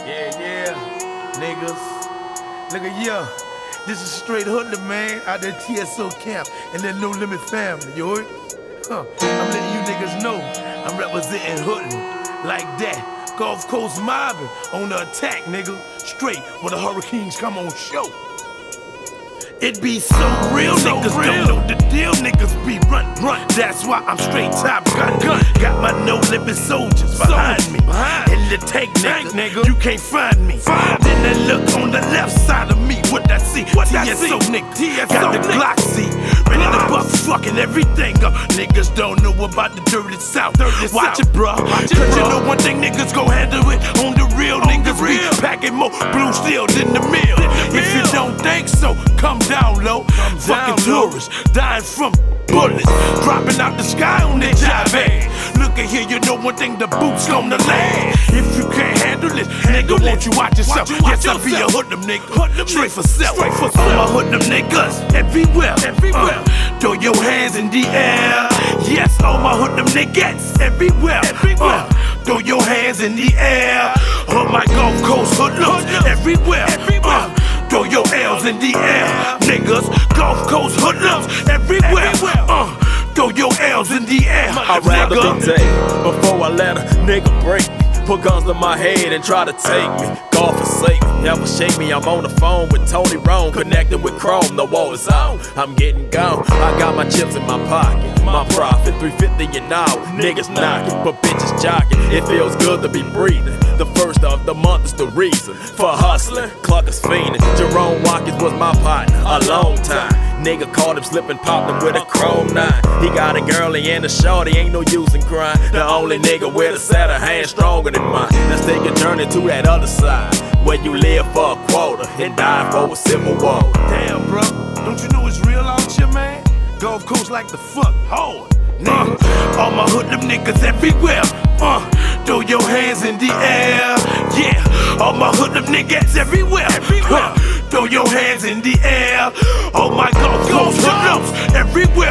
Yeah, niggas. Look at ya. This is straight Hoodlum, man, out there T.S.O camp and that No Limit family, you heard? I'm letting you niggas know I'm representing Hoodlum like that. Gulf Coast mobbing on the attack, nigga. Straight when the hurricanes come on show. It be so real, niggas don't know the deal, niggas be run. That's why I'm straight top gun. Got my no limit soldiers behind me. In the tank, nigga, you can't find me. Then I look on the left side of me, what I see? T.S.O, nigga, got the Glock C, ready to buff fucking everything up. Niggas don't know about the dirty south. Watch it, bruh, cause you know one thing, niggas gon' handle it on the real. Niggas be packing more blue steel than the mill. If you don't think so, come down low. Fucking tourists dying from bullets dropping out the sky on their jive ass. Look at here, you know one thing, the boots on the land. If you can't handle it, nigga, won't you watch yourself? Yes, I be a Hoodlum nigga, straight for self. All my Hoodlum niggas everywhere. Throw your hands in the air. Yes, all my Hoodlum niggas everywhere. Throw your hands in the air. All my Gulf Coast Hoodlums everywhere. Throw your L's in the air, niggas. Gulf Coast Hoodlums everywhere. Throw your L's in the air. I'd rather be dead before I let a nigga break me. Put guns to my head and try to take me. God forsake me, never shake me. I'm on the phone with Tony Rome, connected with Chrome. The war is on, I'm getting gone. I got my chips in my pocket, my profit 350 an hour. Niggas knocking, but bitches jogging. It feels good to be breathing. The first of the month is the reason for hustling. Cluck is fiending. Jerome Watkins was my partner a long time. Nigga caught him slipping, popped him with a chrome 9. He got a girlie and a shorty, ain't no use in crying. The only nigga with a set of hands stronger than mine. Let's take a journey to that other side, where you live for a quota and die for a civil war. Damn, bro, don't you know it's real out here, man? Gulf Coast like the fuck hard, nigga. All my Hoodlum niggas everywhere. Throw your hands in the air. Yeah, all my Hoodlum niggas everywhere. Throw your hands in the air. All my Gulf Coast Hoodlums everywhere.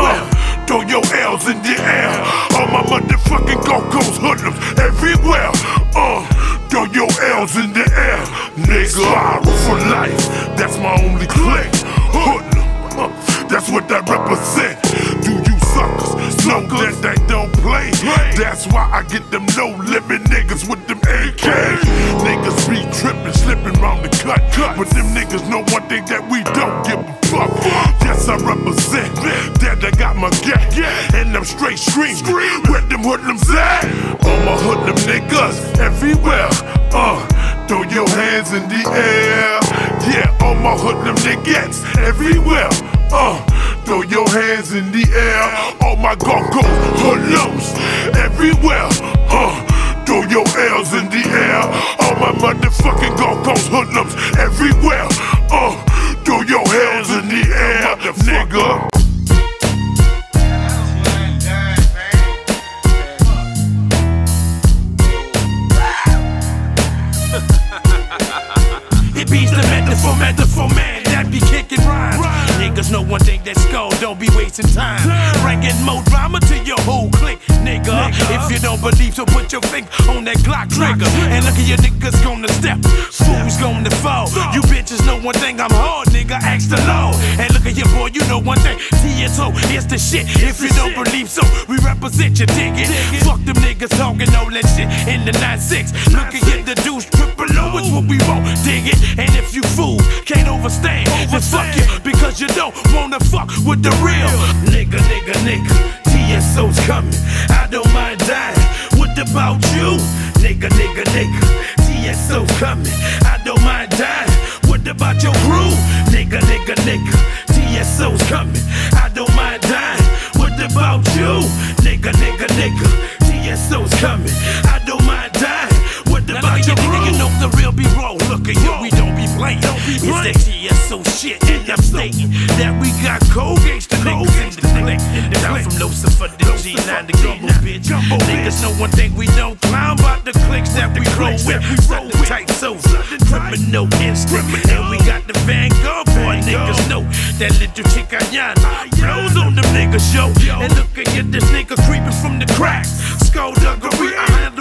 Throw your L's in the air. All my motherfucking Gulf Coast Hoodlums everywhere. Throw your L's in the air, nigga. Spiral for life, that's my only clique. Hoodlum, that's what that represent. Do you suckers know that they don't play? That's why I get them no limit niggas with them AKs. Niggas be tripping, slipping round the cut. But them niggas know one thing, that we don't give a fuck. Yes, I represent that I got my gap. And I'm straight screaming where them Hoodlums at. All my Hoodlum niggas everywhere. Throw your hands in the air. Yeah, all my Hoodlum niggas everywhere. Throw your hands in the air. All my Gulf Coast Hoodlums everywhere. Throw your L's in the air. All my motherfucking Gulf Coast Hoodlums everywhere. Throw your hands in the air, nigga. It beats the metaphor man that be kicking rhymes. Niggas know one thing, that Skull don't be wasting time. Bringing more drama to your whole clique, nigga. If you don't believe, so put your finger on that Glock trigger. And look at your niggas gonna step, fools gonna fall. You bitches know one thing, I'm hard, nigga, ask the law. And look at your boy, you know one thing, T.S.O is the shit. If you don't believe so, we represent you, dig it. Fuck them niggas talking all that shit in the 9-6. Look at here, the deuce triple O is what we want, dig it. And if you fool, can't overstand, then fuck you, because you don't wanna fuck with the real. Nigga, T.S.O's coming, I don't mind dying. What about you? Nigga, T.S.O's coming, I don't mind dying. What about your crew? Nigga, T.S.O's coming, I don't mind dying. What about you? Nigga, T.S.O's coming, I don't mind dying. What about your crew? You know the real be wrong. Look at you, we don't be playing. It's that T.S.O shit, and I'm stating that we got cold gangsta niggas in the clique. Down from Lucifer to G9 to Gumbo, bitch. Niggas know one thing, we don't clown about the cliques that we roll with. Certain types of criminal instinct. And we got the Vanguard boy, niggas know that little chick Aynne blows on them niggas show. And look at this nigga creeping from the cracks. Skull Dugrey, I handle mine.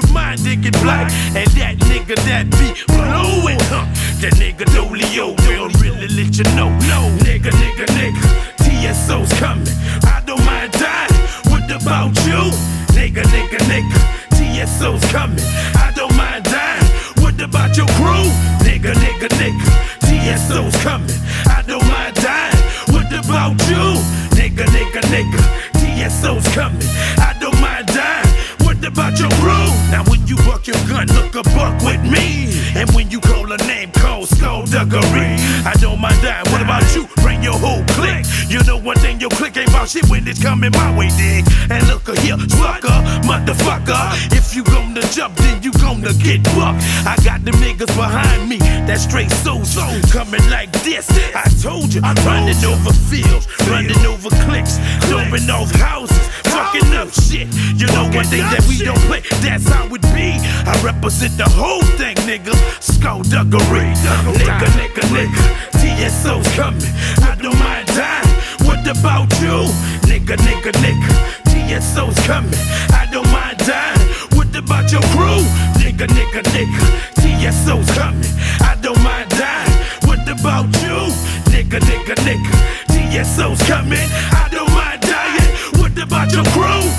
shit get black, and that nigga that be blowing, that nigga Dollieo will really let you know. No, nigga, T.S.O's coming. I don't mind dying. What about you? Nigga, T.S.O's coming. I don't mind dying. What about your crew? Nigga, T.S.O's coming. I don't mind dying. What about you? Nigga, T.S.O's coming. I don't mind dying. What about your crew? Now when you buck your gun, look a buck with me. And when you call a name called Skull Dugrey, I don't mind dying. What about you? Bring your whole clique. You know one thing, your clique ain't about shit when it's coming my way, dig. And look here, sucker, motherfucker. If you gonna jump, then you gonna get bucked. I got them niggas behind me, that straight so coming like this. I told you, I'm running over fields, running over cliques, jumping off houses, fucking up shit. You know one thing that we don't play, that's how it be. I represent the whole thing, nigga. Skull Dugrey, nigga, T.S.O's coming. I don't mind dying. What about you? Nigga, T.S.O's coming. I don't mind dying. What about your crew? Nigga, T.S.O's coming. I don't mind dying. What about you? Nigga, T.S.O's coming. I don't mind dying. What about your crew?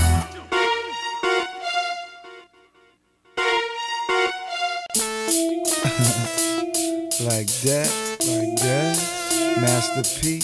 Like that, Master P,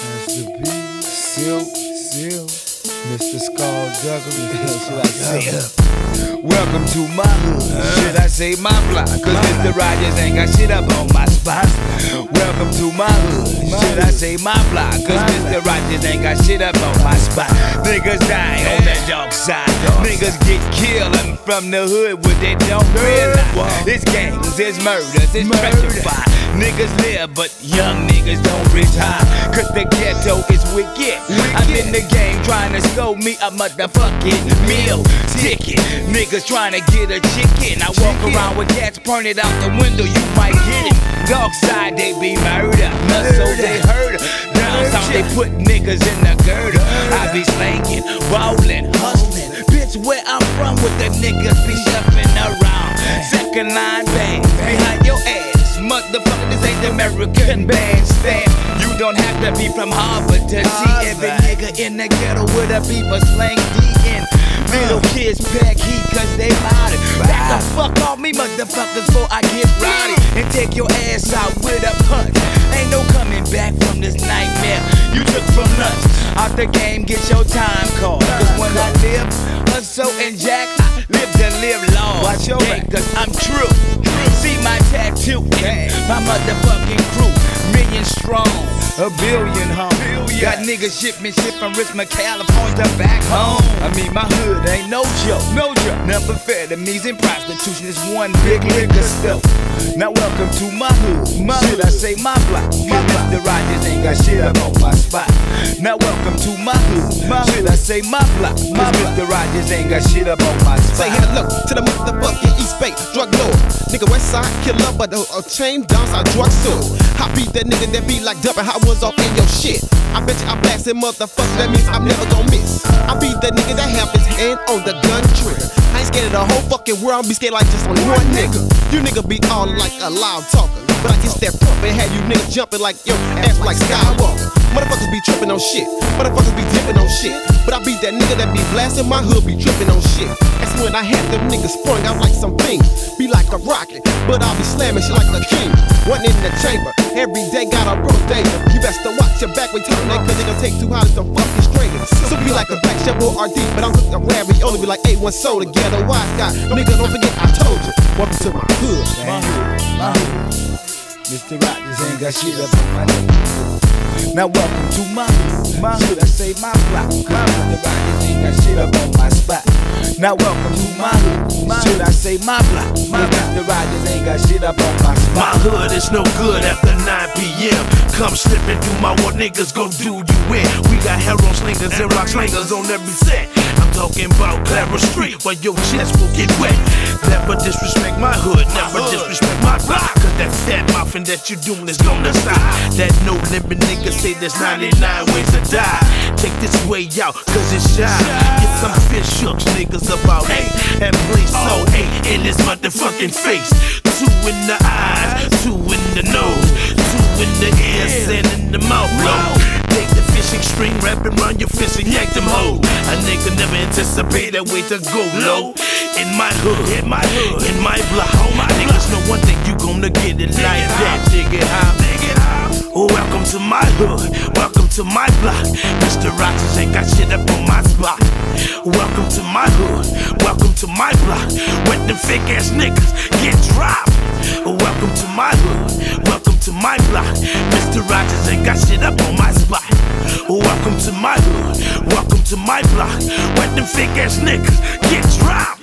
Silkk, Mr. Skull Dugrey, should I say? Welcome to my hood, should I say my block? Cause Mr. Rogers ain't got shit up on my spot. Welcome to my hood, should I say my block? Cause Mr. Rogers ain't got shit up on my spot. Niggas die on the dark side, niggas get killed from the hood what they don't realize. It's gangs, it's murders, it's petrified. Niggas live, but young niggas don't retire. Cause the ghetto is wicked. I'm in the game trying to score me a motherfucking meal ticket. Niggas trying to get a chicken. I walk around with cats pointed out the window, you might get it. Dark side, they be murder. So they heard her. Down south, they put niggas in the girder. I be slanging, ballin', hustling. Bitch, where I'm from, with the niggas be shuffling around. Second line bang behind your ass. Motherfucker, this ain't the American bandstand. You don't have to be from Harvard to see every nigga in the ghetto with a beaver slang D-in. Little kids pack heat cause they louder. Back the fuck off me, motherfuckers, before I get rowdy and take your ass out with a punch. Ain't no coming back from this nightmare you took from lunch. Out the game, get your time card. Cause when I live, hustle and jack, I live to live long. Watch your back, cause I'm true. See my tattoo and my motherfucking crew. Million strong, a billion home. Got niggas shipping shit from Richmond, California to back home. I mean my hood ain't no joke, Number amphetamines and prostitution is one big liquor store. Now welcome to my hood, should I say my block? Mr. Rogers ain't got shit up on my spot. Now welcome to my hood, should I say my block? Mr. Rogers ain't got shit up on my spot. Say hello to the motherfucking East Bay drug lord. Nigga West Side killer, but a chain downside drug store. I beat that nigga that be like dumping hot ones off in your shit. I bet you I blasted motherfucker, that means I'm never gon' miss. I beat that nigga that have his hand on the gun trigger. I ain't scared of the whole fucking world, I'll be scared like just on one nigga. You nigga be all like a loud talker, but I guess that pump and had you niggas jumping like yo ass like Skywalker. Motherfuckers be tripping on shit, motherfuckers be dipping on shit. But I beat that nigga that be blasting my hood, be tripping on shit. That's when I had them niggas sprung out like some things. Be like a rocket, but I'll be slamming shit like the king. One in the chamber, every day got a birthday. You best to watch your back when you turn that, cause they gon' take too hard to fucking straight. So be like a black chef or RD, but I'm cooking a ravioli, be like A1 soda, ghetto wise guy. Nigga, don't forget I told you. Welcome to my hood, man. My hood. Mr. Rogers ain't got shit up on my nigga. Now welcome to my hood, should I say my block? Mr. Rogers ain't got shit up on my spot. Now welcome to my hood, should I say my block? Mr. Rogers ain't got shit up on my spot. My hood is no good after 9 p.m. Come slipping through my what niggas gon' do you in. We got heroin slingers and rock slingers on every set. I'm talking about Clara Street, where your chest will get wet. Never disrespect my hood, never disrespect my block. Cause that fat, my nothing that you doing is gonna stop. That no limit nigga say there's 99 ways to die. Take this way out, cause it's shy. Get some fish hooks, niggas about 8 and play so 8 in his motherfucking face. 2 in the eyes, 2 in the nose, 2 in the ears and in the mouth. Blow. Take the fishing string, wrap it around your fist and yank them hoes. A nigga never anticipate that way to go low. In my hood, in my block, niggas know one thing, you gonna get it like that. Dig it how, welcome to my hood, welcome to my block. Mr. Rogers ain't got shit up on my spot. Welcome to my hood, welcome to my block. When them fake ass niggas get dropped. Welcome to my hood, welcome to my block. Mr. Rogers ain't got shit up on my spot. Welcome to my hood, welcome to my block. When them fake ass niggas get dropped.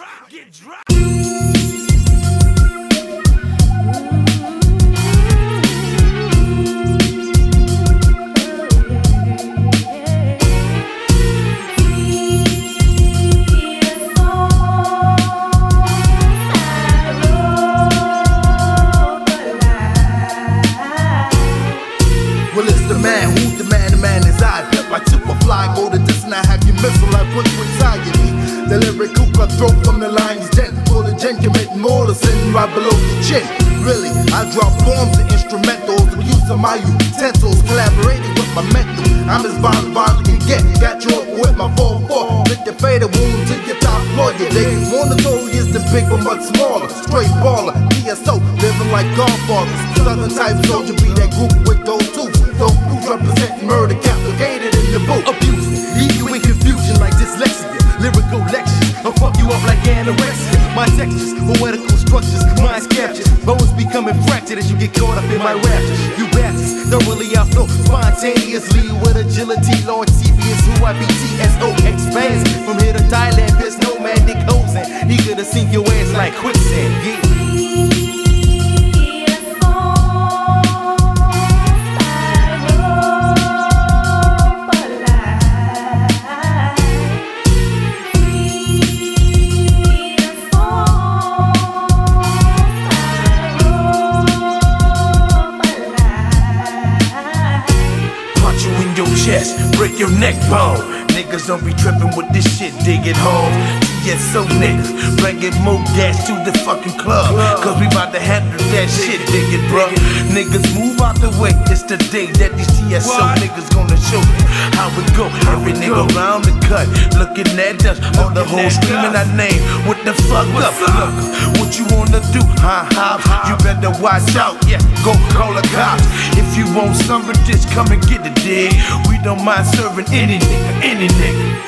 Well, it's the man, who's the man? The man is I. Pimp like Superfly, go to this and I have your missile, I put you inside your knee. The lyrical cutthroat from the lion's den. For the gen committing more to sin right below the chin. Really, I drop bombs and instrumentals, the use of my utensils, collaborating with my mental. I'm as violent as you can get. Got you up with my 4-4. Lick the fatal wound to your top floor. Your day more notorious than big but much smaller. Straight baller, T.S.O, living like Godfathers. Southern type soldier, be that group with those two. Those blues representing murder, captivated in the boot. Abuse, leave you in confusion like dyslexia. Lyrical lectures, I'll fuck you up like anorexia. My textures, poetical structures, minds captured. Bones becoming fractured as you get caught up in my raptures. You bastards, thoroughly outflow spontaneously with agility. Lord TV is who I be. T.S.O expands from here to Thailand. There's no magic hosing. He could have seen your ass like quicksand. Yeah. Break your neck bone. Niggas don't be trippin' with this shit, dig it home. T.S.O niggas, bringing more gas to the fucking club. Cause we bout to handle that shit, dig it, bro. Niggas move out the way, it's the day that these T.S.O niggas gonna show you how it go. Every nigga round the cut, looking at us, all the hoes screaming our name. What the fuck up? Look, what you wanna do? You better watch out, yeah, go call the cops. If you want some of this, come and get it, dig. We don't mind serving any nigga, any nigga.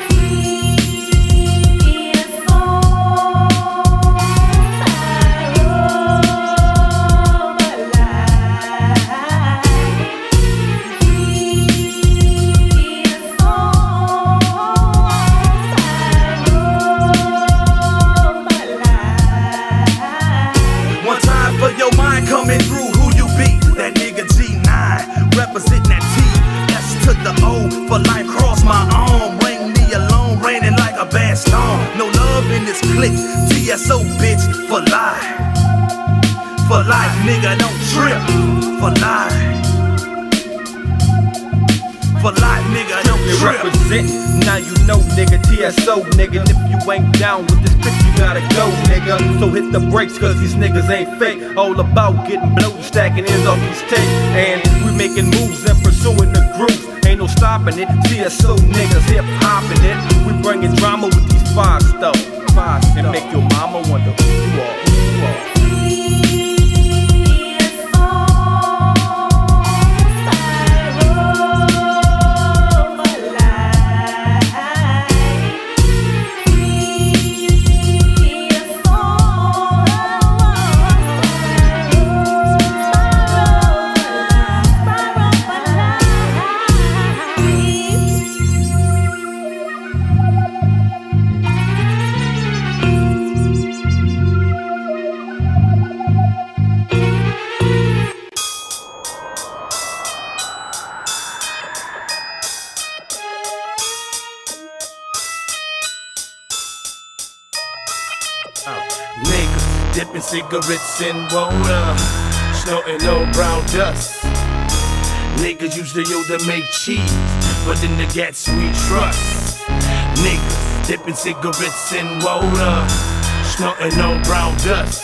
Coming through, who you be? That nigga G9, representing that T.S to the O for life. Cross my arm, ring me alone, raining like a bad storm. No love in this clique, T.S.O bitch for life. For life, nigga, don't trip. For life. For life, nigga, don't trip. Represent, now you know, nigga, T.S.O, nigga. And if you ain't down with this bitch, you gotta go, nigga. So hit the brakes, cause these niggas ain't fake. All about getting bloated, stacking ends off these tapes. And we making moves and pursuing the groups. Ain't no stopping it, T.S.O niggas hip hopping it. We bringing drama with these 5-star. And make your mama wonder who you are, who you are. Niggas dipping cigarettes in water, snorting on brown dust. Niggas use the yo to make cheese, but in the gats we trust. Niggas dipping cigarettes in water, snorting on brown dust.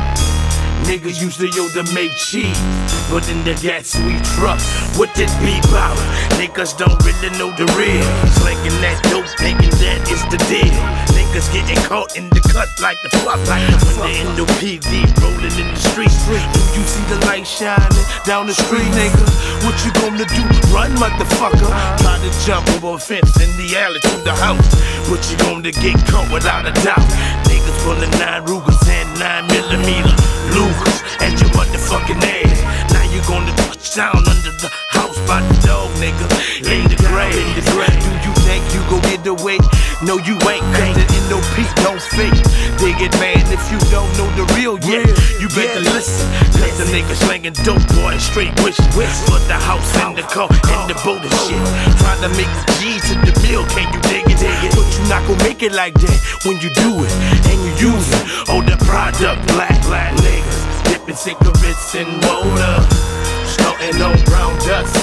Niggas use the yo to make cheese, but in the gats we trust. What it be about? Niggas don't really know the real. Slinging that dope, thinking that is the deal. Niggas getting caught in the cut like the fuck. When the NOPD rolling in the streets. Do you see the light shining down the street, nigga? What you gonna do? Run, motherfucker. Try to jump over a fence in the alley to the house, but you gonna get caught without a doubt. Niggas pulling 9 Rugers and 9mm Lugers at your motherfucking ass. Now you gonna touch down under the house by the dog, nigga, in the grave. Do you think you gon' get away? No, you ain't, cause the NOP don't fake. They get mad if you don't know the real yet. You better listen, cause the niggas slanging dope, boy, straight wishing for the house and the car and the boat and shit. Trying to make the G to the bill, can you dig it? But you not gon' make it like that when you do it and you use it. Oh, the product, black niggas dipping cigarettes in water, snorting on brown dust.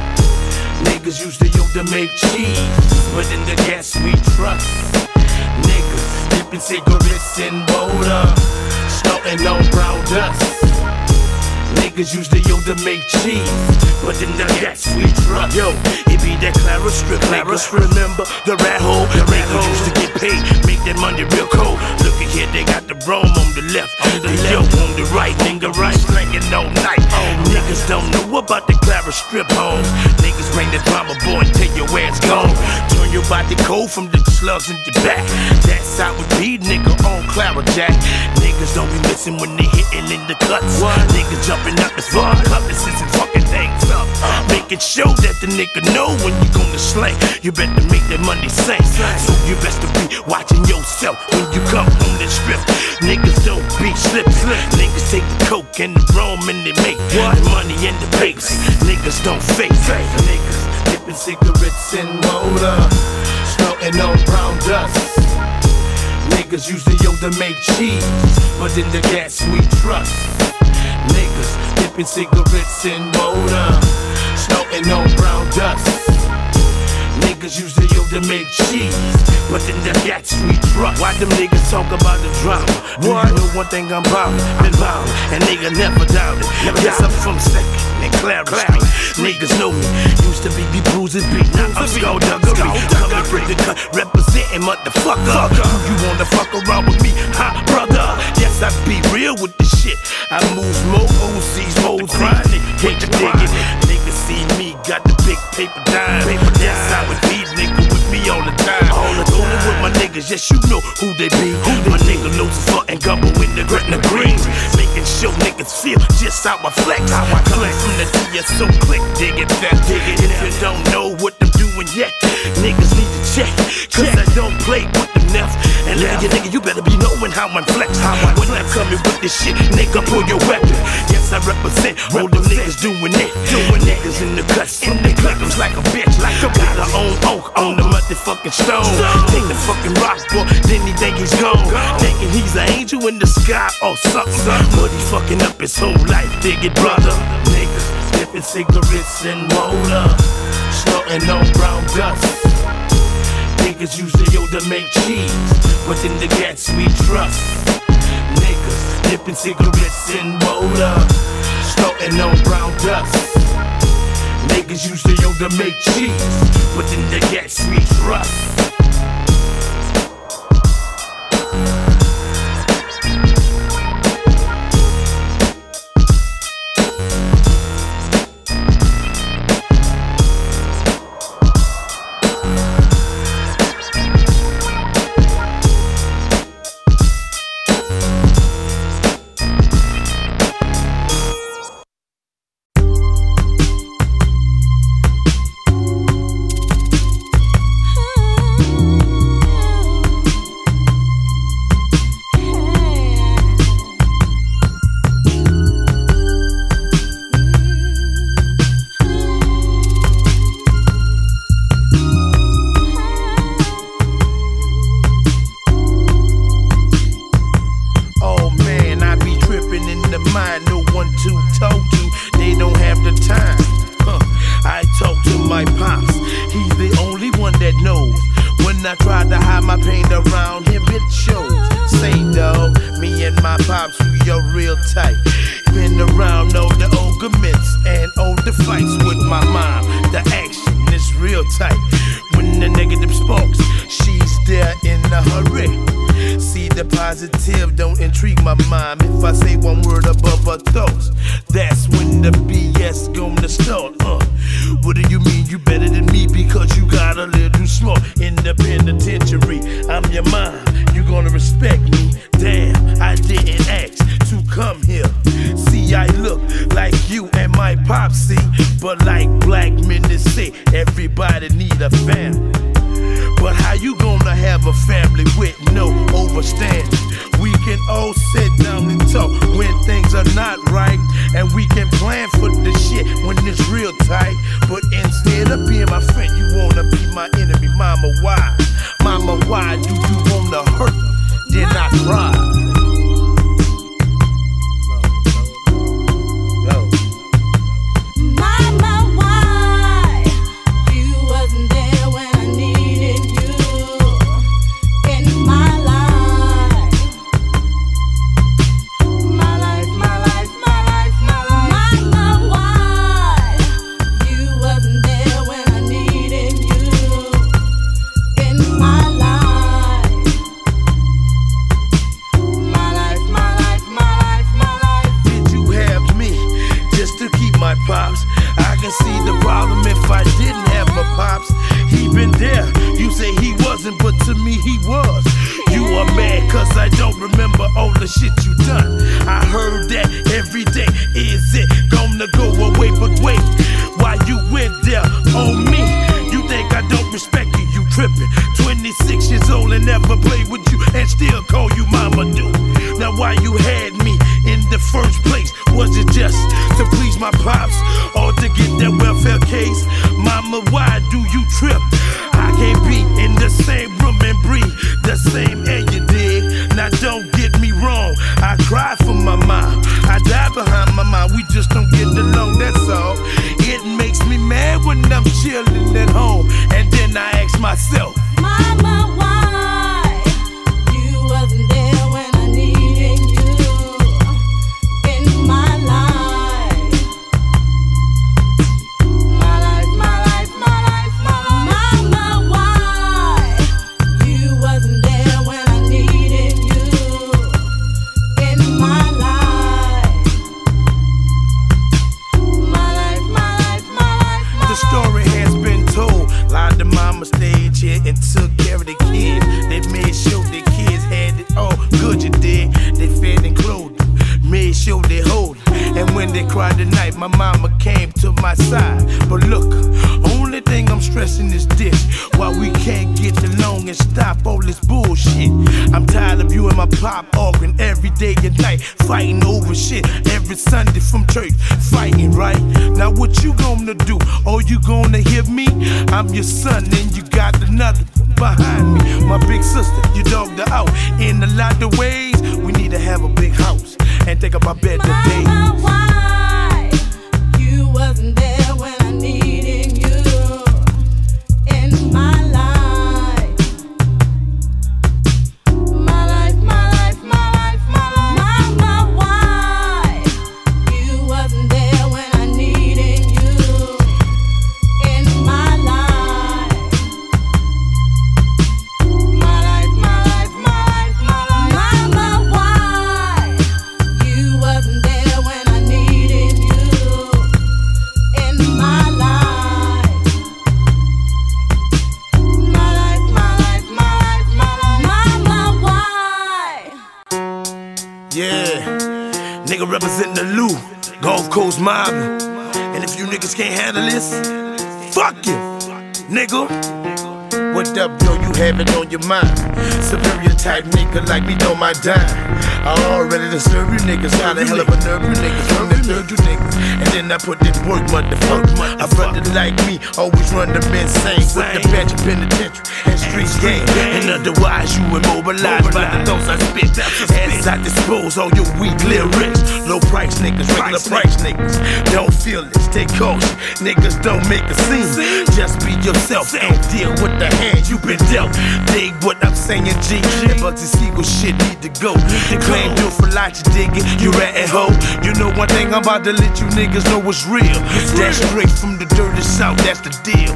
Niggas use the yo to make cheese, but in the gas we trust. Niggas dipping cigarettes in water, snorting on brown dust. Niggas use the yo to make cheese, but in the gas we trust. Yo, it be that Clara strip, remember the rat hole? The niggas used to get paid, make that money real cold. Look at here, they got the Rome on the left, yo on the right, nigga right, slanging all night. Niggas don't know about the Clara strip home. Niggas bring the drama, boy, till your ass gone. Turn your body cold from the slugs in your back. That's how it be, nigga, on Clara Jack. Niggas don't be missing when they hitting in the cuts. Niggas jumping up the fuck cutlasses and fucking things up, making sure that the nigga know when you gonna slay. You better make that money sing, so you best to be watching yourself when you come on the strip. Niggas don't be slipping. Niggas take the coke and the rum and they make money in the papers. Niggas don't fake. Niggas dipping cigarettes in water, snorting on brown dust. Niggas use the yo to make cheese, but in the gas we trust. Niggas dipping cigarettes in water, snorting on brown dust. Niggas use the yo to make cheese, but in the gats we trust. Why them niggas talk about the drama? Do you know one thing I'm bout? Been bout, and nigga never doubted. Yes, I'm from Second and Clara Street. Niggas know me, used to be bruising beat. Now I'm Skull Dugrey, coming from the cut, representing motherfucker. You wanna fuck around with me, huh, brother? Yes, I be real with the shit. I move more OCs, more crime. Can't you dig it? Niggas see me, got the big paper dime. That's how it be, nigga, with me all the time. Rolling with my niggas, yes, you know who they be. My nigga Lucifer and Gumbo in the Gretna Greens, making sure niggas feel just how I flex. Coming from the T.S.O click, dig it that. If you don't know what I'm doing yet, niggas need to check, cause I don't play with them left. And look at you, nigga, you better be knowing how I'm flexing. When I'm coming with this shit, nigga, pull your weapon. Yes, I represent all them niggas doing it. Niggas in the guts, in the clickers like a bitch. Got her own oak on the motherfucking stone. Take the fucking rock, boy, then he think he's gone. Thinking he's an angel in the sky or something. But he fucking up his whole life, dig it, brother. Niggas dipping cigarettes in water, snorting on brown dust. Niggas use the yo to make cheese, but in the gats we trust. Niggas dipping cigarettes in water, snorting on brown dust. Niggas use the yo to make cheese, but in the gats we trust. one, two told you they don't have the time. I talk to my pops, he's the only one that knows. When I try to hide my pain around him, it shows. Say dawg, me and my pops, we are real tight. Been around all the arguments and all the fights with my mom. The action is real tight. When the negative sparks, she's there in a hurry. See the positive, don't intrigue my mind. If I say one word above her thoughts, that's when the BS gonna start. What do you mean you better than me because you got a little smart? In the penitentiary, I'm your mom, you gonna respect me. Damn, I didn't ask to come here. See, I look like you and my pops, see, but like black men they say, everybody need a family. But how you gonna have a family with no overstanding? We can all sit down and talk when things are not right, and we can plan for the shit when it's real tight. But instead of being my friend, you wanna be my enemy. Mama, why? Mama, why do you wanna hurt me? Then I cry. Shit you done, I heard that every day. Is it gonna go away? But wait, why you went there on me? You think I don't respect you? You tripping. 26 years old and never played with you and still call you mama do. Now why you had me in the first place? Was it just to please my pops or to get that welfare case? Mama, why do you trip? I can't be in the same room and breathe the same air you did. Now don't get me wrong, I cry for my mom, I die behind my mom. We just don't get along, that's all. It makes me mad when I'm chilling at home, and then I ask myself, Mama, why you wasn't there when I needed you in my life? My life, my life, my life, my life. Mama, why you wasn't there when I needed you in my life? My life, my life, my life, my life. The story has been told. Lied to mama, stayed here and took care of the kids. They made sure the kids had it all good, you did. They fed and clothed them, made sure they hold them. And when they cried at night, my mama came to my side. But look, only thing I'm stressing is this: why we can't get along and stop all this bullshit. I'm tired of you and my pop arguing every day and night, fighting over shit every Sunday from church, fighting, right? Now what you gonna do? Oh, you gonna hear me? I'm your son and you got another one behind me. My big sister, you dogged her out in a lot of ways. We need to have a big house and think about better days. Mama, why you wasn't there when I needed you in my life? My life, my life, my life, my life. Mama, why you wasn't there when I needed you in my life? My life, my life, my life, my life. Mama, why you wasn't there when I needed you in my life? My life, my life, my life, my life. Mama, why? Yeah, nigga representing the Lou, Gulf Coast mobbing. And if you niggas can't handle this, fuck you, nigga. What up, yo, you have it on your mind. Superior type nigga like me, don't mind dime. I already disturb you niggas, got a hell of a nerve, you niggas from the learn you niggas. And then I put that work, motherfucker. A brother like me always run the insane with the badge of penitentiary and street game. And otherwise you immobilized by the thoughts I spit. As I dispose all your weak lyrics. Low price niggas, regular price niggas. Don't feel it, stay caution. Niggas don't make a scene. Just be yourself and deal with the hand you been dealt. Dig what I'm saying, G. But this eagle shit need to go. Claim you for life, you dig it, you ratting hoe. You know one thing, I'm about to let you niggas know what's real. That's straight from the dirty south, that's the deal.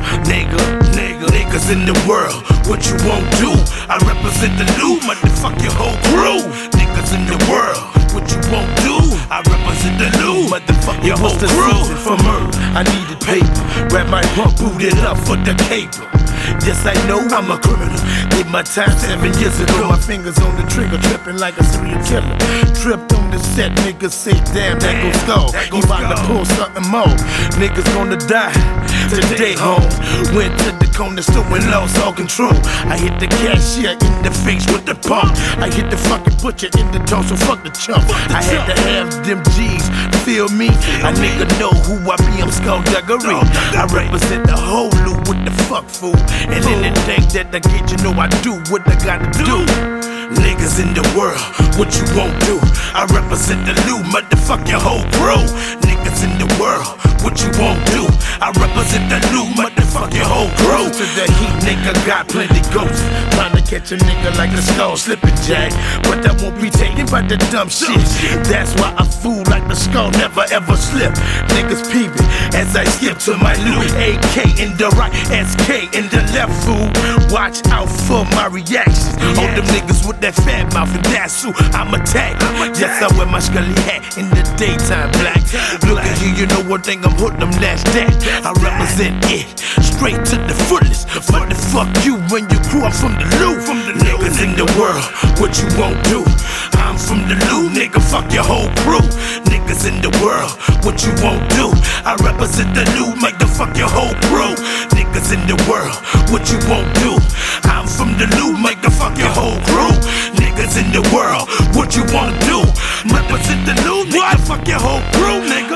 Niggas in the world, what you won't do? I represent the new, motherfuck your whole crew. Niggas in the world, what you won't do? I represent the new, motherfuck your whole crew. For murder, I needed paper. Grab my pump, boot it up for the caper. Yes, I know I'm a criminal. Did my time 7 years ago. My fingers on the trigger, tripping like a serial killer. Tripped on the set, niggas say, damn, that goes Skull. He about to pull something more. Niggas gonna die today, home. Went to the corner store and lost all control. I hit the cashier in the face with the pump. I hit the fucking butcher in the toe, so fuck the chump. I had to have them G's, feel me? A nigga know who I be, I'm Skull Dugrey. I represent the whole loop with the fuck fool. And anything that I get, you know I do what I gotta do. Niggas in the world, what you won't do? I represent the new, motherfuck your whole crew. Niggas in the world, what you won't do? I represent the new, motherfuck your whole crew. To the heat, nigga got plenty ghosts. Trying to catch a nigga like a skull slipping jack. But I won't be taken by the dumb shit. That's why I fool like the skull never ever slip. Niggas peeping as I skip to my loot. AK in the right, SK in the left, fool. Watch out for my reactions. All them niggas with that fat mouth and that's who I'm attacked. Yes, I wear my scully hat in the daytime black. Look at you know one thing, I'm Hoodlum, that's that. I represent it, straight to the fullest. What the fuck you when you crew, I'm from the loop. From the niggas in the world, what you won't do? I'm from the loop, nigga, fuck your whole crew. Niggas in the world, what you won't do? I represent the loop, make the fuck your whole crew. Niggas in the world, what you won't do? I'm from the loop, make the fuck your whole crew. Niggas in the world, what you wanna do? Represent the loop, nigga, fuck your whole crew, nigga.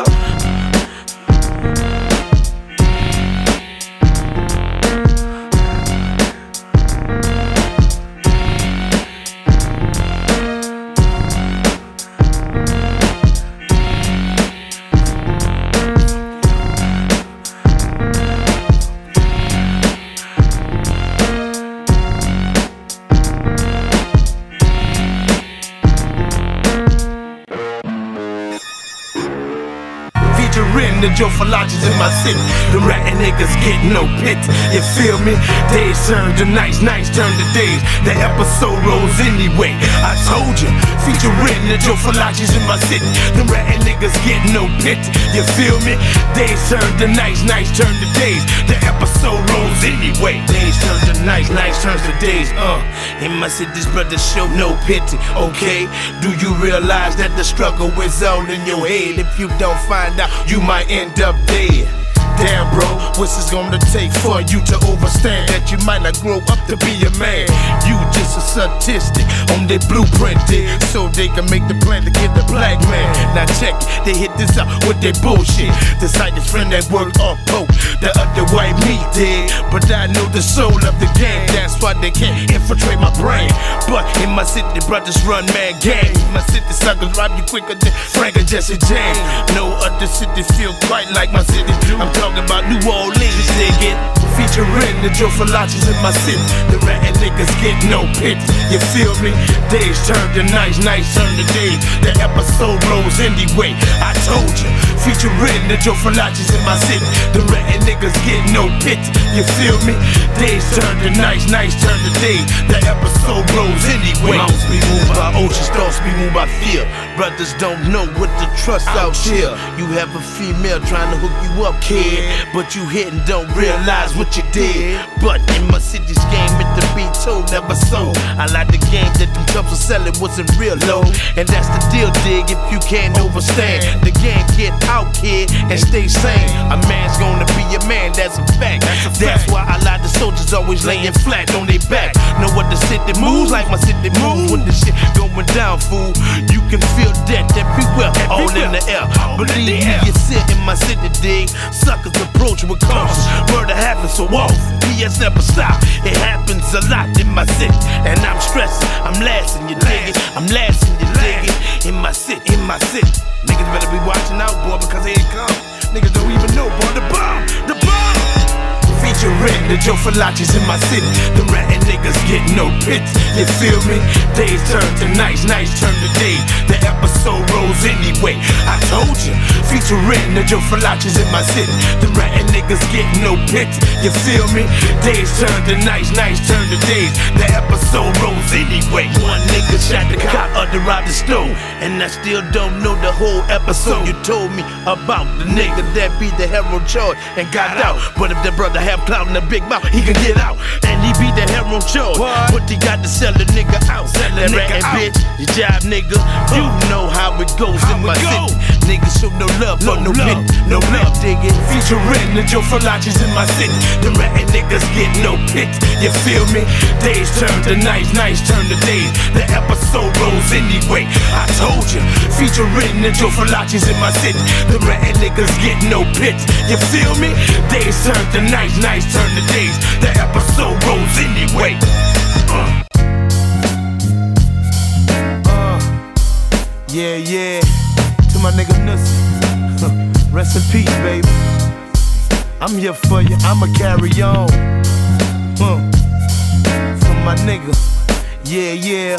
The Joe Falaches in my city. The ratting niggas get no pit. You feel me? Days turn to nights, nights turn to days. The episode rolls anyway. I told you. Featuring the Joe Falaches in my city. The ratting niggas get no pit. You feel me? Days turn to nights, nights turn to days. The episode rolls anyway. Days turn to nights, nights turn to days. In my city's brothers show no pity. Okay? Do you realize that the struggle is all in your head? If you don't find out, you might end up dead. Damn, bro, what's it gonna take for you to overstand that you might not grow up to be a man? You just a statistic on their blueprint, so they can make the plan to get the black man. Now check it, they hit this out with their bullshit. The side is friend that work off poke, the other white meat did. But I know the soul of the game, that's why they can't infiltrate my brain. But in my city, brothers run mad gang. In my city, suckers rob you quicker than Frank and Jesse James. No other city feel quite like my city. I'm talking about New Orleans, nigga. Featuring the Joe Falaches in my city. The ratting niggas get no pity. You feel me? Days turn to nights, nights turn to days. The episode rolls anyway. I told you. Featuring the Joe Falaches in my city. The ratting niggas get no pity. You feel me? Days turn to nights, nights turn to days. The episode rolls anyway. Mouths be moved by oceans, thoughts be moved by fear. Brothers don't know what to trust out here. You have a female trying to hook you up, kid, but you hit and don't realize what you did. But in my city's game, it to be told, never sold. I like the game that them clubs were selling wasn't real low. And that's the deal, dig, if you can't overstand. The game, get out, kid, and stay sane. A man's gonna be a man, that's a fact. That's why I like the soldiers always laying flat on their back. Know what the city moves like my city moves. When the shit going down, fool, you can feel death everywhere, all in the air. Believe need me, you sit in my city, dig. Suckers approach with caution. Murder happens so often, PS never stop. It happens a lot in my city, and I'm stressing, I'm lasting, you dig it. I'm lasting, you dig it. In my city, in my city. Niggas better be watching out, boy, because here it come. Niggas don't even know, boy, the bomb, the bomb. Featuring the Joe Falachis in my city. The ratting niggas get no pits, you feel me? Days turn to nights, nights turn to days. The episode rolls anyway, I told you. Featuring the Joe Falachis in my city. The ratting niggas get no pits, you feel me? Days turn to nights, nights turn to days. The episode rolls anyway. One nigga shot the cop, other robbed the store, and I still don't know the whole episode. You told me about the nigga that beat the heroin charge and got out. But if the brother have clout in a big mouth, he can get out. And he beat the heroin charge, but he got to sell the nigga out. That ratting bitch, your job nigga, you know how it goes in my city. Niggas show no love for no pit, no love, dig it. Featuring the Joe Falachis in my city. The ratting niggas get no pit, you feel me? Days turn to nights, nights turn to days. The episode rolls anyway, I told you. Featuring the Joe Falachis in my city. The ratting niggas get no pit, you feel me? Days turn to nights, nights turn to days. The episode rolls anyway. Yeah, yeah. To my nigga Nussy. Rest in peace, baby. I'm here for you, I'ma carry on. For my nigga. Yeah, yeah.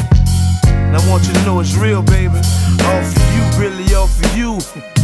And I want you to know it's real, baby. All for you, really all for you.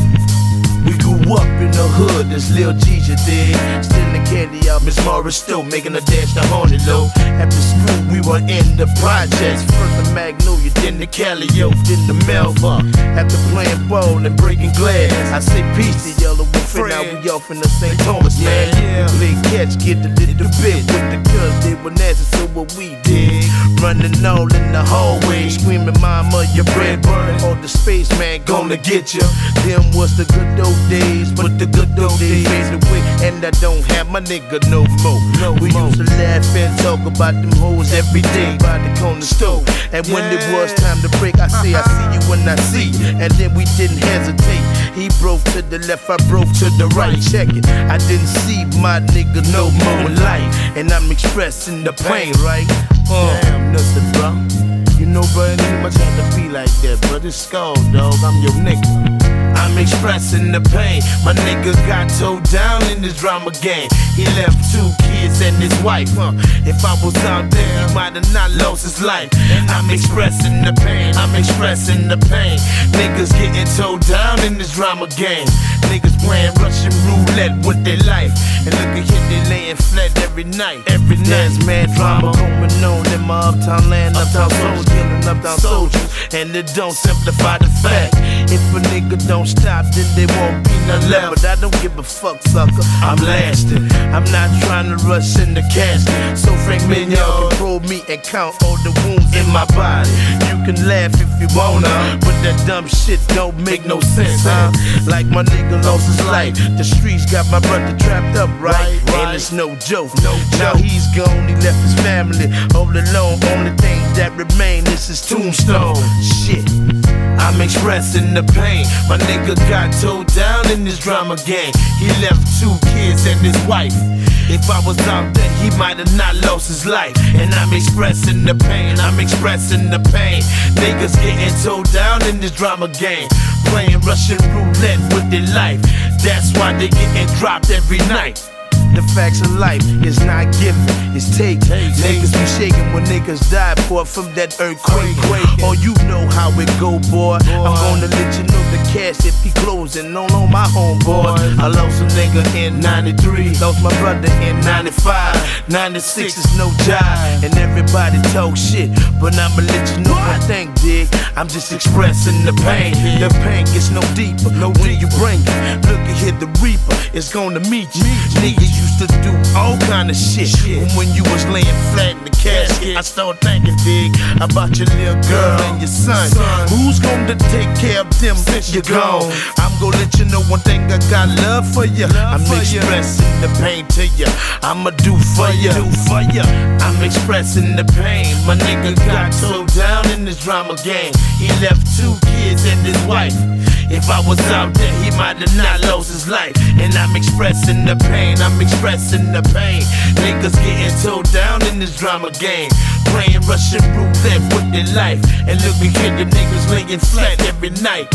We grew up in the hood, this Lil G's you dig. Stealing candy out Miss Morris still making a dash to Horny Low. After school we were in the projects. First the Magnolia, then the Callio, then the Melva. After playing ball and breaking glass, I say peace to Yellow Wolf, and now we off in the St. Thomas, man. We play catch, get a little bit with the cuz they were nasty, so what we did. Running all in the hallway, screaming mama, your bread burning. All the spaceman gonna get you. Them was the good old days, but the good old days fade away, and I don't have my nigga no more. We used to laugh and talk about them hoes every day by the corner store. And when it was time to break, I see you when I see. And then we didn't hesitate. He broke to the left, I broke to the right. Check it, I didn't see my nigga no more in life, and I'm expressing the pain, right? Damn, nothing, bro. You know, bro, it ain't much have to be like that, but it's Skull, dog. I'm your nigga. I'm expressing the pain. My nigga got towed down in this drama game. He left 2 kids and his wife. If I was out there, he might have not lost his life. And I'm expressing the pain. I'm expressing the pain. Niggas getting towed down in this drama game. Niggas playing Russian roulette with their life. And look at here, they laying flat every night. Every night, man, drama going on in my uptown land. Uptown soldiers killing uptown soldiers, and it don't simplify the fact. If a nigga don't stop, then there won't be none left. But I don't give a fuck, sucker. I'm lasting. I'm not trying to rush in the casket. So Frank Mignard can probe me and count all the wounds in my body. You can laugh if you wanna, but that dumb shit don't make no sense, huh? Like my nigga lost his life. The streets got my brother trapped up, right? And it's no joke. Now he's gone, he left his family all alone. Only thing that remain is his tombstone. Shit. I'm expressing the pain. My nigga got towed down in this drama game. He left 2 kids and his wife. If I was out there, he might have not lost his life. And I'm expressing the pain. I'm expressing the pain. Niggas getting towed down in this drama game, playing Russian roulette with their life. That's why they getting dropped every night. The facts of life is not given, it's take. Niggas be shaking when niggas die, boy, from that earthquake. Oh, you know how it go, boy. I'm gonna let you know the cash if he closing on my homeboy. I lost a nigga in 93, lost my brother in 95. 96 is no jive, and everybody talk shit, but I'ma let you know one thing, dig. I'm just expressing the pain. The pain gets no deeper, when you bring it. Look at here, the Reaper is gonna meet you. Niggas used to do all kind of shit. When you was laying flat in the casket, I started thinking, dig, about your little girl and your son. Who's gonna take care of them since you're gone? I'm gonna let you know one thing, I got love for you. I'm expressing the pain to you. I'ma do for you. I'm expressing the pain. My nigga got towed down in this drama game. He left 2 kids and his wife. If I was out there, he might have not lost his life. And I'm expressing the pain, I'm expressing the pain. Niggas getting towed down in this drama game, playing Russian roulette with their life. And look at here, the niggas laying flat every night.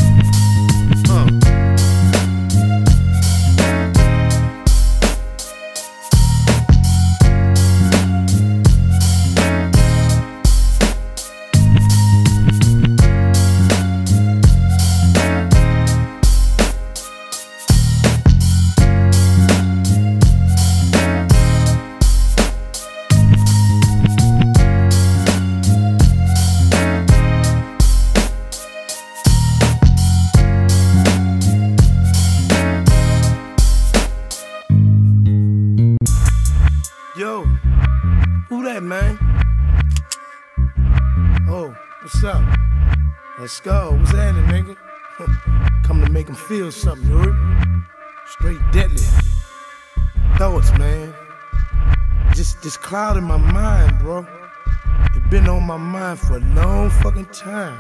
Yo, who that, man? Oh, what's up? That Skull, what's happening, nigga? Come to make him feel something, you heard? Straight deadly. Thoughts, man. Just cloud in my mind, bro. It been on my mind for a long fucking time.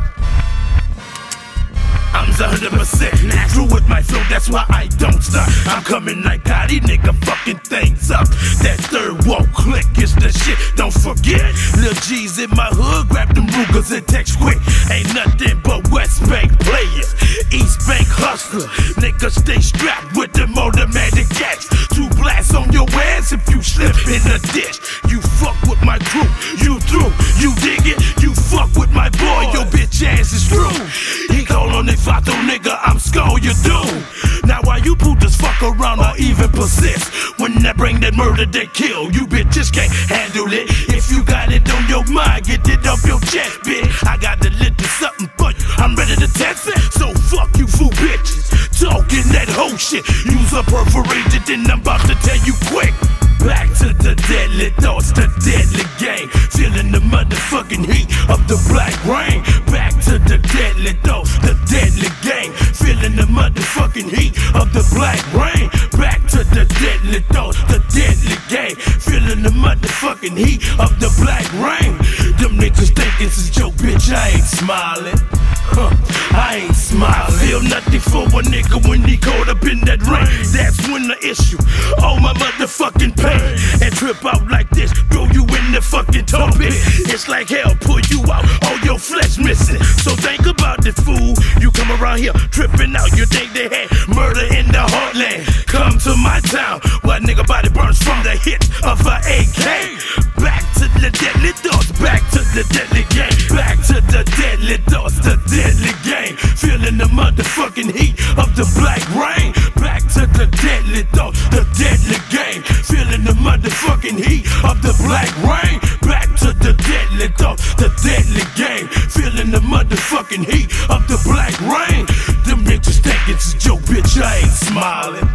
I'm 100% natural with my flow, that's why I don't stop. I'm coming like Gotti, nigga, fucking things up. That third wall click is the shit, don't forget. Lil' G's in my hood, grab them Rugers and text quick. Ain't nothing but West Bank players, East Bank hustler. Nigga, stay strapped with them automatic gas. 2 blasts on your ass if you slip in the ditch. You fuck with my crew, you through, you dig it? You fuck with my boy, your bitch ass is through. He call on the Vato, nigga, I'm Skull, you do. Now why you putas fuck around or even persist? When I bring that murder, that kill, you bitches can't handle it. If you got it on your mind, get it off your chest, bitch. I got a little something for you, I'm ready to test it. So fuck you fool bitches, talking that whole shit. Use a perforated, then I'm about to tell you quick. Back to the deadly thoughts, the deadly game. Feeling the motherfucking heat of the black rain. Back to the deadly thoughts, the deadly game. Feeling the motherfucking heat of the black rain. Back to the deadly thoughts, the deadly game. Feeling the motherfucking heat of the black rain. Them niggas think it's a joke, bitch, I ain't smiling. I ain't smiling. Feel nothing for a nigga when he caught up in that rain. That's when the issue, all my motherfucking pain. And trip out like this, throw you in the fucking toe pit. It's like hell, pull you out, all your flesh missing. So think about it, fool. You come around here tripping out, you think they had murder in the heartland. Come to my town, where nigga body burns from the hit of a AK. Back to the deadly thoughts, back to the deadly game. Back to the deadly thoughts, the deadly game. Feeling the motherfucking heat of the black rain. Back to the deadly thoughts, the deadly game. Feeling the motherfucking heat of the black rain. Back to the deadly thoughts, the deadly game. Feeling the motherfucking heat of the black rain. Them niggas think it's a joke, bitch, I ain't smiling.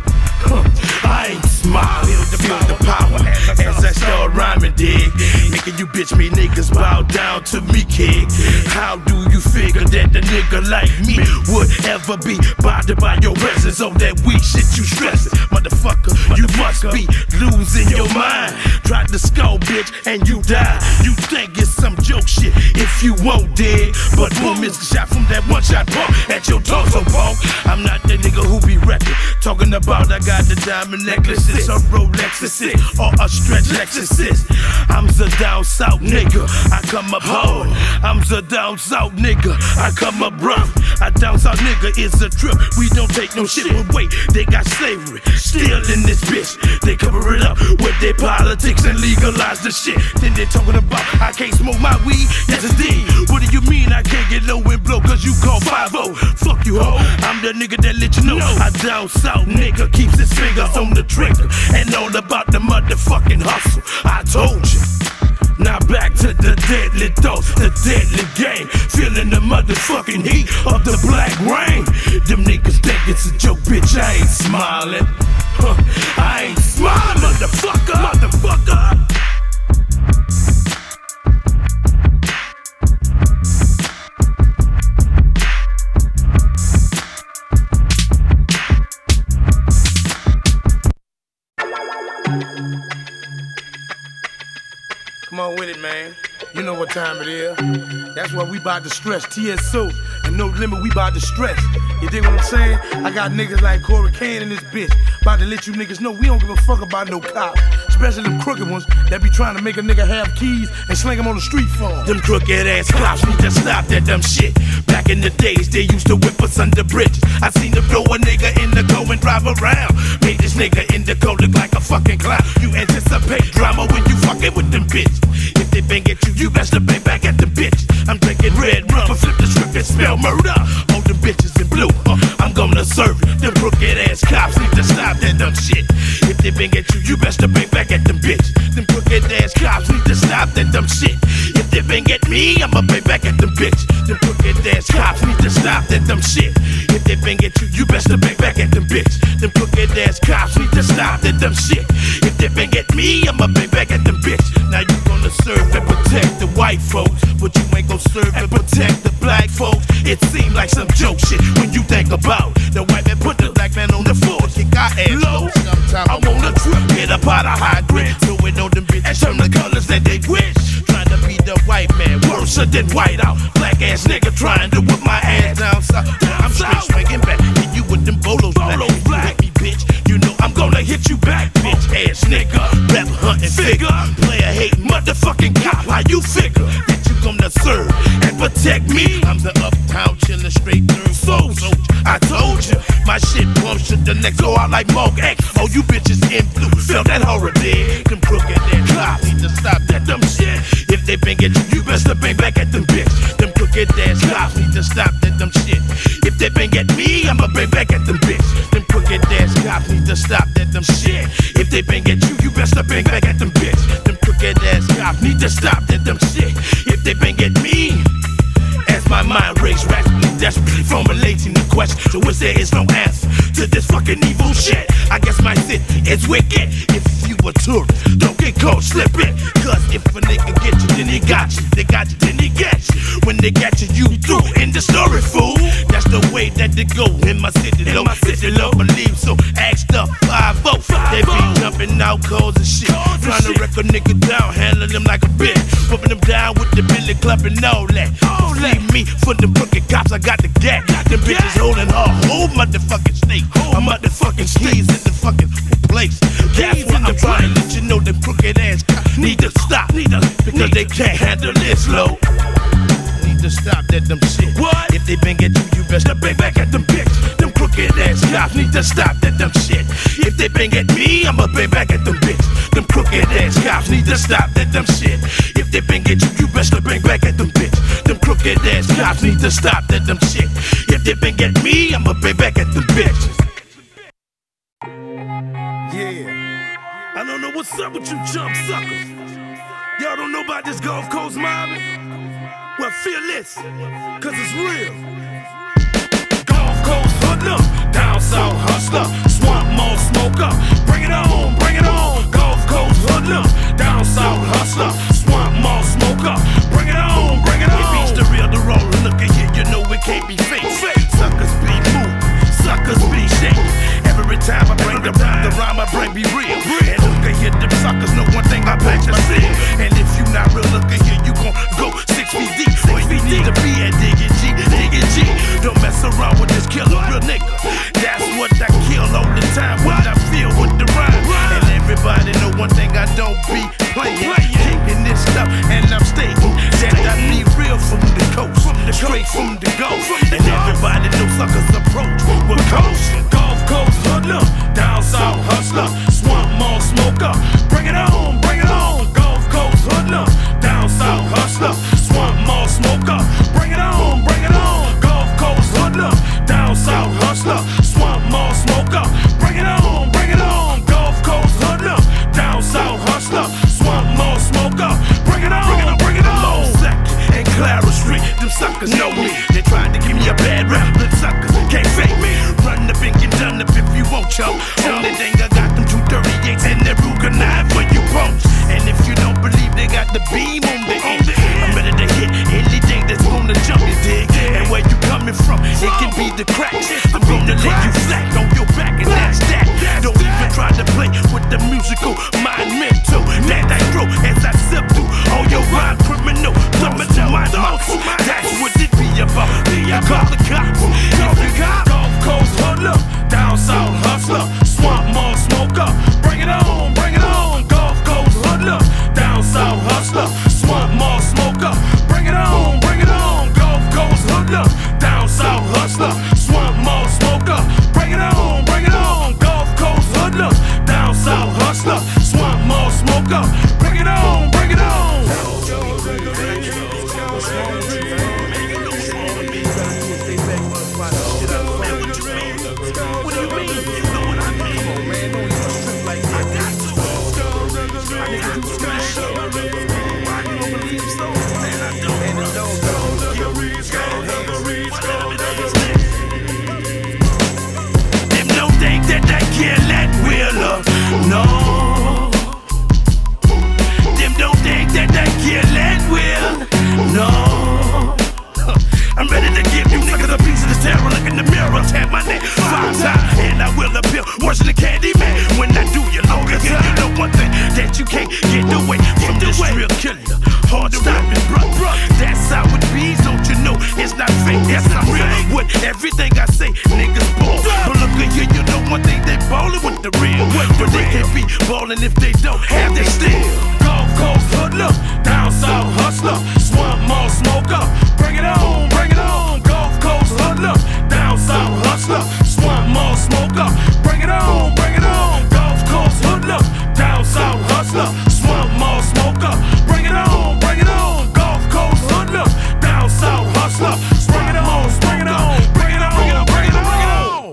I ain't smiling. Feel the power as I start rhyming, dig. Making you bitch me niggas bow down to me, kid. How do you figure that the nigga like me would ever be bothered by your presence? Oh, that weak shit you stressing, motherfucker. You must be losing your mind. Try to skull, bitch, and you die. You think it's some joke shit if you won't dig. But boom, it's a shot from that one-shot pump at your torso, punk. I'm not that nigga who be wrecking. Talking about I got the diamond necklaces, a Rolexes, or a stretch Lexus. I'm the down south nigga, I come up hard. I'm the down south nigga, I come up rough. A down south nigga is a trip, we don't take no shit. But wait, they got slavery still in this bitch. They cover it up with their politics and legalize the shit. Then they talking about I can't smoke my weed, yes indeed. What do you mean I can't get low and blow cause you call 5-0? Fuck you ho, I'm the nigga that let you know. A down south nigga keeps his fingers on the trigger and all about the motherfucking hustle. I told you. Now back to the deadly thoughts, the deadly game. Feeling the motherfucking heat of the black rain. Them niggas think it's a joke, bitch, I ain't smiling. I ain't smiling, motherfucker, motherfucker. Come on with it, man. You know what time it is. That's why we bout to stress. T.S.O. and No Limit, we bout to stress. You dig what I'm saying? I got niggas like Corey Kane in this bitch. About to let you niggas know we don't give a fuck about no cops. Especially them crooked ones that be trying to make a nigga have keys and sling them on the street for them. Them crooked ass cops need to stop that dumb shit. Back in the days, they used to whip us under bridges. I seen them throw a nigga in the go and drive around. Made this nigga in the go look like a fucking clown. You anticipate drama when you fucking with them bitches. If they bang at you, you best to bang back at them bitches. I'm drinking red rum, but flip the script and spell murder. All them bitches in blue, I'm gonna serve you. Them crooked ass cops need to stop that dumb shit. If they bang at you, you best to bang back at them bitches. Them crooked ass cops need to stop that dumb shit. If they bang at me, I'ma bang back at them bitches. Them crooked ass cops need to stop that dumb shit. If they bang at you, you best to bang back at them bitches. Them crooked ass cops need to stop that dumb shit. If they bang at me, I'ma bang back at them bitches. Now you gonna serve and protect the white folks, but you ain't gonna serve and protect the black folks. It seems like some joke shit when you think about the white man put the black man on the floor, kick our ass low. I'm on a trip, get up out of high grit, so we know them bitches and show the colors that they wish. Trying to be the white man, worse than white out. Black ass nigga trying to whip my ass down south. I'm straight swinging back, hit you with them bolos black. Me bitch, you know I'm gonna hit you back, bitch ass nigga. Rap hunting figure, player hating motherfucking cop. How you figure that you gonna serve and protect me? I'm the uptown chillin' straight through soul. I told you, my shit pumps to the next go out like Mark X. Oh, you bitches in blue, feel that horror dead. Them crooked ass cops need to stop that dumb shit. If they bang at you, you best to bang back at them bitch. Them crooked ass cops need to stop that dumb shit. If they bang at me, I'ma bang back at them bitch. Them crooked ass cops need to stop that dumb shit. If they bang at you, you best to bang back at them bitch. Them crooked ass cops need to stop that dumb shit. If they bang at me, as my mind raced rapidly, desperately formulating the question to which there is no answer to this fucking evil shit. I guess my city is wicked. If you a tourist, don't get caught slipping. Cause if a nigga get you, then he got you. They got you, then he get you. When they got you, you through. In the story, fool. That's the way that they go in my city. Low, city low, believe so. Ask the 5-0. They be jumping out calls and shit. Trying to wreck a nigga down, handling them like a bitch. Whooping them down with the Billy Club and all that. Leave me for the crooked cops, I got the gat. Them bitches holding our whole motherfucking state. I'm motherfucking keys in the fucking place. That's why I'm trying to let you know them crooked ass cops need to stop. Because they can't handle this low. Need to stop that dumb shit. What? If they bang at you, you best to bang back at them bitch. Them crooked ass cops need to stop that dumb shit. If they bang at me, I'ma bang back at them bitch. Them crooked ass cops need to stop that dumb shit. If they bang at you, you best to bang back at them bitch. Them crooked ass cops need to stop that dumb shit. If they bang at me, I'ma bang back at them bitches. Yeah, I don't know what's up with you chump suckers. Y'all don't know about this Gulf Coast mobbing? Well, feel this, cause it's real. Gulf Coast hoodlum, down south hustler, swamp mall smoker. Bring it on, bring it on. Gulf Coast hoodlum, down south hustler, swamp mall smoker. Bring it on, bring it on. It beats the real, the roll. Look at here, you know it can't be fake. Suckers be moving, suckers be shaking. Every time I bring the rhyme I bring be real. And look at here, them suckers know one thing I pack to steal. And if you not real, look at here, you gon' go 6 feet deep. Boy, you need to be at digging G. Don't mess around with this killer, real nigga. That's what I kill all the time when I feel with the rhyme. And everybody know one thing I don't be playing. Kicking this stuff, and I'm stating that I need real from the coast, straight from the Gulf. And everybody know suckers approach with caution. Gulf Coast hoodlum, down south hustler, swamp mall smoker. Bring it on, bring it on. Gulf Coast hoodlum, down south hustler, swamp mall smoker. Bring it on, bring it on. Gulf Coast hoodlum, down south hustler, swamp mall smoker. Bring it on, bring it on. Gulf Coast hoodlum, down south hustler, swamp mall smoker. Bring it on, bring it on. And Clara Street, them suckers know me. They tried to give me a bad rap, them suckers can't fake me. Run up and get done up if you won't choke. Only thing I got them 238s and that Ruger 9 for you punks. And if you don't believe they got the beam on the end, I'm ready to hit anything that's gonna jump you, dig. And where you coming from, it can be the cracks. I'm gonna lay you flat on your back and that's that. Don't even try to play with the musical mind mental that I grow as I sip through all your rhyme criminal. thoughts. That's what it be about. Call the cops. Gulf Coast hoodlum, down south hustler, swamp mall smoker. Bring it on, bring it on. Gulf Coast hoodlum, down south hustler, swamp mall smoker. Bring it on, bring it on. Gulf Coast hoodlum, down south hustler, swamp mall smoker. Bring it on, bring it on. Gulf Coast hoodlum, down south hustler, swamp mall smoker. Bring it on, bring it on. What do you mean? You know what I mean. Come on, man, don't even strip like that. I got to. I got to. Why you don't believe so? Man, I don't. And it don't go. Them don't think that they can let Wheeler. No. Them don't think that they can let Will. No. I'm ready to give you niggas a piece of the terror. Look in the mirror, tap my neck 5 times, and I will appear worse than the candy man. When I do you longer, you know one thing that you can't get away from this real killer. Hard to stop it, bruh. That's how it be, don't you know? It's not fake, that's not real. With everything I say, niggas ball. But look at you know one thing, they ballin' with the real. But they can't be ballin' if they don't have their steel. Gulf Coast hoodlum, down south hustler, swamp mall smoker. Bring it on, bring it on. Gulf Coast hoodlum, down south hustler, swamp mall smoker. Bring it on, bring it on. Gulf Coast hoodlum, down south hustler, swamp mall smoker. Bring it on, bring it on. Gulf Coast hoodlum, down south hustler. Bring it on, bring it on, bring it on, bring it on, bring it on, bring it on.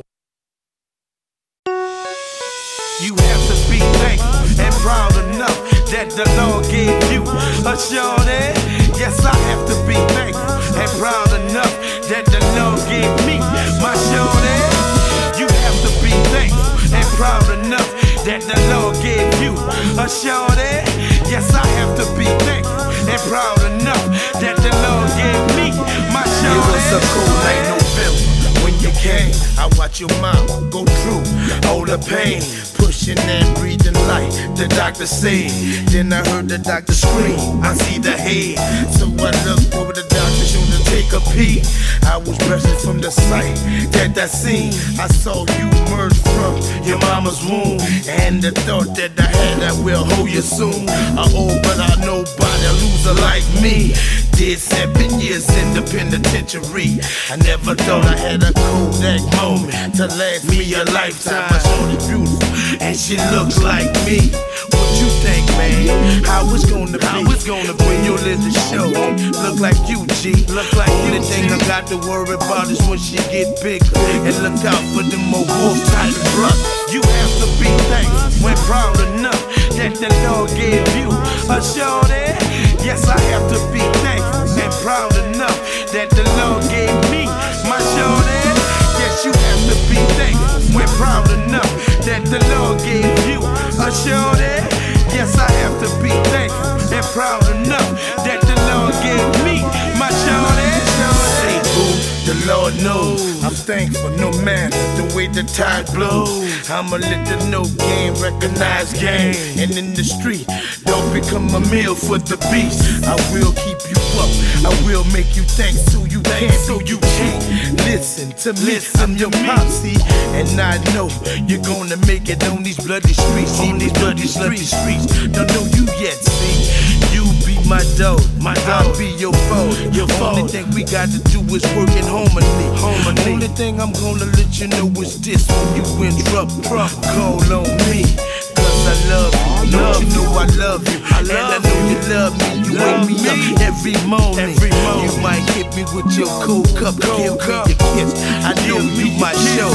You have to be thankful and proud enough that the Lord gave you a shorty. Yes, I have to be thankful and proud enough that the Lord gave me my shorty. You have to be thankful and proud enough that the Lord gave you a shorty. Yes, I have to be thankful and proud enough that the Lord gave me my shorty. It was a cool night, November. When you came, I watched your mom go through all the pain, pushing and breathing light, the doctor said. Then I heard the doctor scream, I see the head. So I looked over the doctor's shoulder to take a peek. I was brushing from the sight that I seen. I saw you emerge from your mama's womb, and the thought that I had, I will hold you soon. But I nobody, a loser like me. Did 7 years in the penitentiary. I never thought I had a Kodak moment to last me a lifetime. My shorty beautiful, and she looks like me. What you think, man? How it's gonna be? How it's gonna be when your little show look like you, G? Look like you. The thing I got to worry about is when she get bigger. And look out for them more wolf type brothers. You have to be thankful when proud enough that the Lord gave you a shorty. Yes, I have to be thankful and proud enough that the Lord gave me my shorty. Yes, you have to be thankful when proud enough that the Lord gave you a shorty. Yes, I have to be thankful and proud enough that the Lord gave me my shorty. Say, boo, the Lord knows I'm thankful no matter the way the tide blows. I'ma let the no game recognize game. And in the street, don't become a meal for the beast. I will keep you up, I will make you think so you can't, so you can't. Listen to me, I'm your popsy, and I know you're gonna make it on these bloody streets. On these bloody streets, don't know you yet, see. You be my dog, I'll be your foe. Only thing we got to do is work in harmony. Only thing I'm gonna let you know is this: when you in trouble, call on me. Cause I love you, don't you know I love you? And I know you love me, you wake me up every morning. You might hit me with your cold cup, give me your kiss. I know you my show.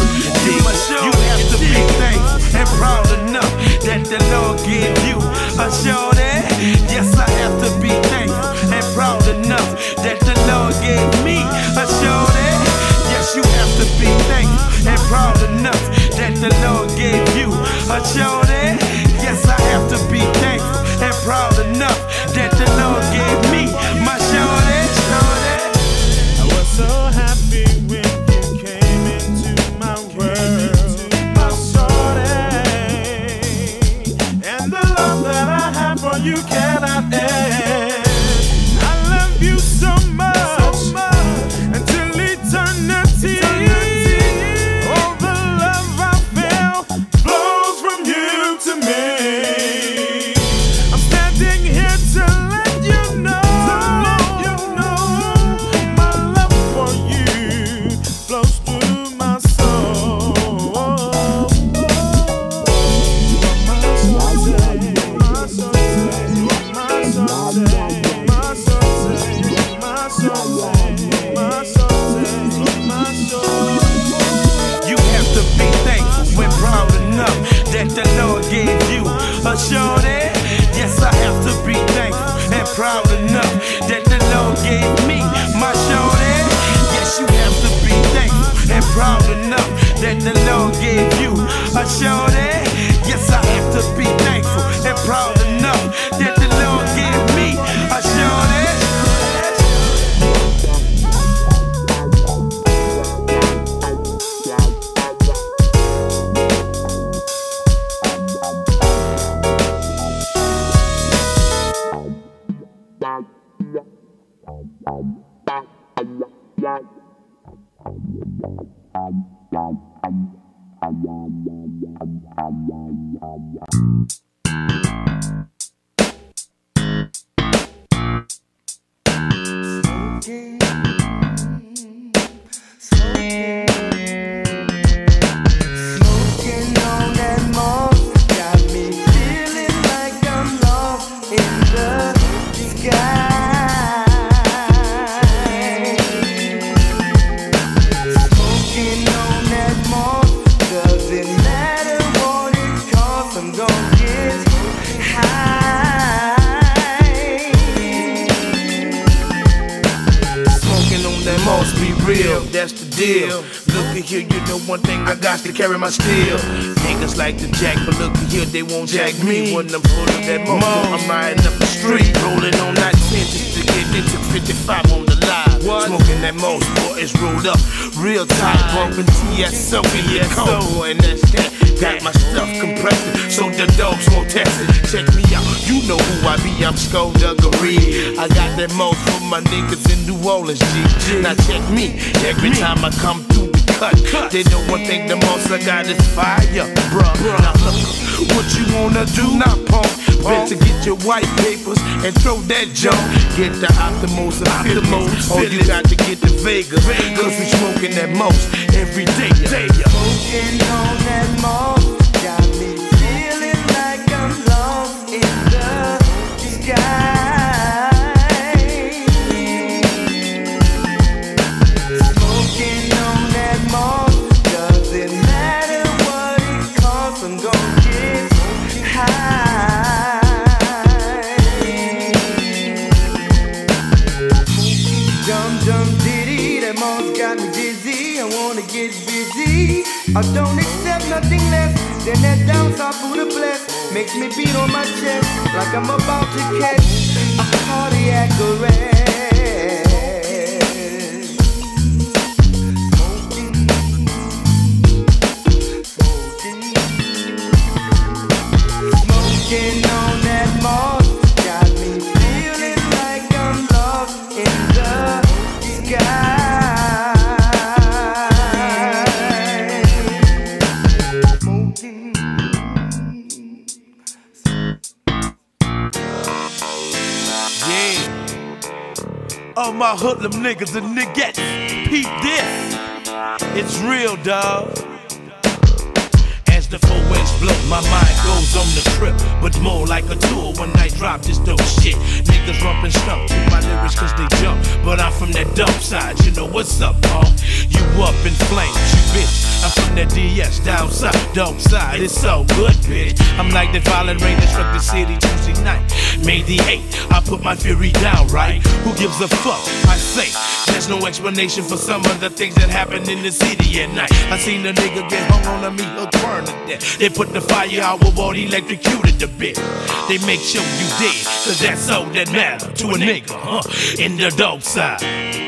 You have to be thankful and proud enough that the Lord gave you a shorty. Yes, I have to be thankful and proud enough that the Lord gave me a shorty. Yes, you have to be thankful and proud enough that the Lord gave you a shorty. Yes, I have to be thankful and proud enough that the Lord gave me my shorty. I was so happy when you came in proud enough that the Lord gave you a shorty. Yes, I have to be thankful and proud enough that the Lord gave me a shorty. That's the deal. Look at here, you know one thing, I got to carry my steel. Niggas like to jack, but look at here, they won't jack me. When I'm full of that mo, I'm riding up the street, rolling on that 10 just to get into 55 on the line. Smoking that most, boy, it's rolled up real tight, bumping T.S.O in your coat, and that's that. Got my stuff compressed, so the dogs won't test it. Check me out, you know who I be, I'm Skull Dugrey. I got that most for my niggas in New Orleans, G. Now check me, every time I come through the cut, they know one thing, the most I got is fire, bruh. Now look, what you wanna do now, punk? Better get your white papers and throw that junk. Get the optimals and optimals. Or you got to get the Vegas, cause we smoking that most every day. Smoking on that most got me feeling like I'm lost in the sky. Smoking on that most, doesn't matter what it costs, I'm gonna get high. I don't accept nothing less than that down south Buddha bless. Makes me beat on my chest like I'm about to catch a cardiac arrest. Smoking on that moss got me feeling like I'm lost in the sky. All my hoodlum niggas and niggas, peep this. It's real, dawg. As the 4-inch blow, my mind goes on the trip, but more like a tour when I drop this dope shit. Niggas rumpin' stuff to my lyrics cause they jump, but I'm from that dope side, you know what's up, huh? You up in flames, you bitch. I'm from that DS down south, dope side, it's so good, bitch. I'm like that violent rain that struck the city Tuesday night. May the 8th, I put my fury down, right? Who gives a fuck? I say, there's no explanation for some of the things that happen in the city at night. I seen a nigga get hung on a meat hook, burn to death. They put the fire out with what electrocuted the bit. They make sure you dead, cause that's all that matter to a nigga, huh? In the dope side.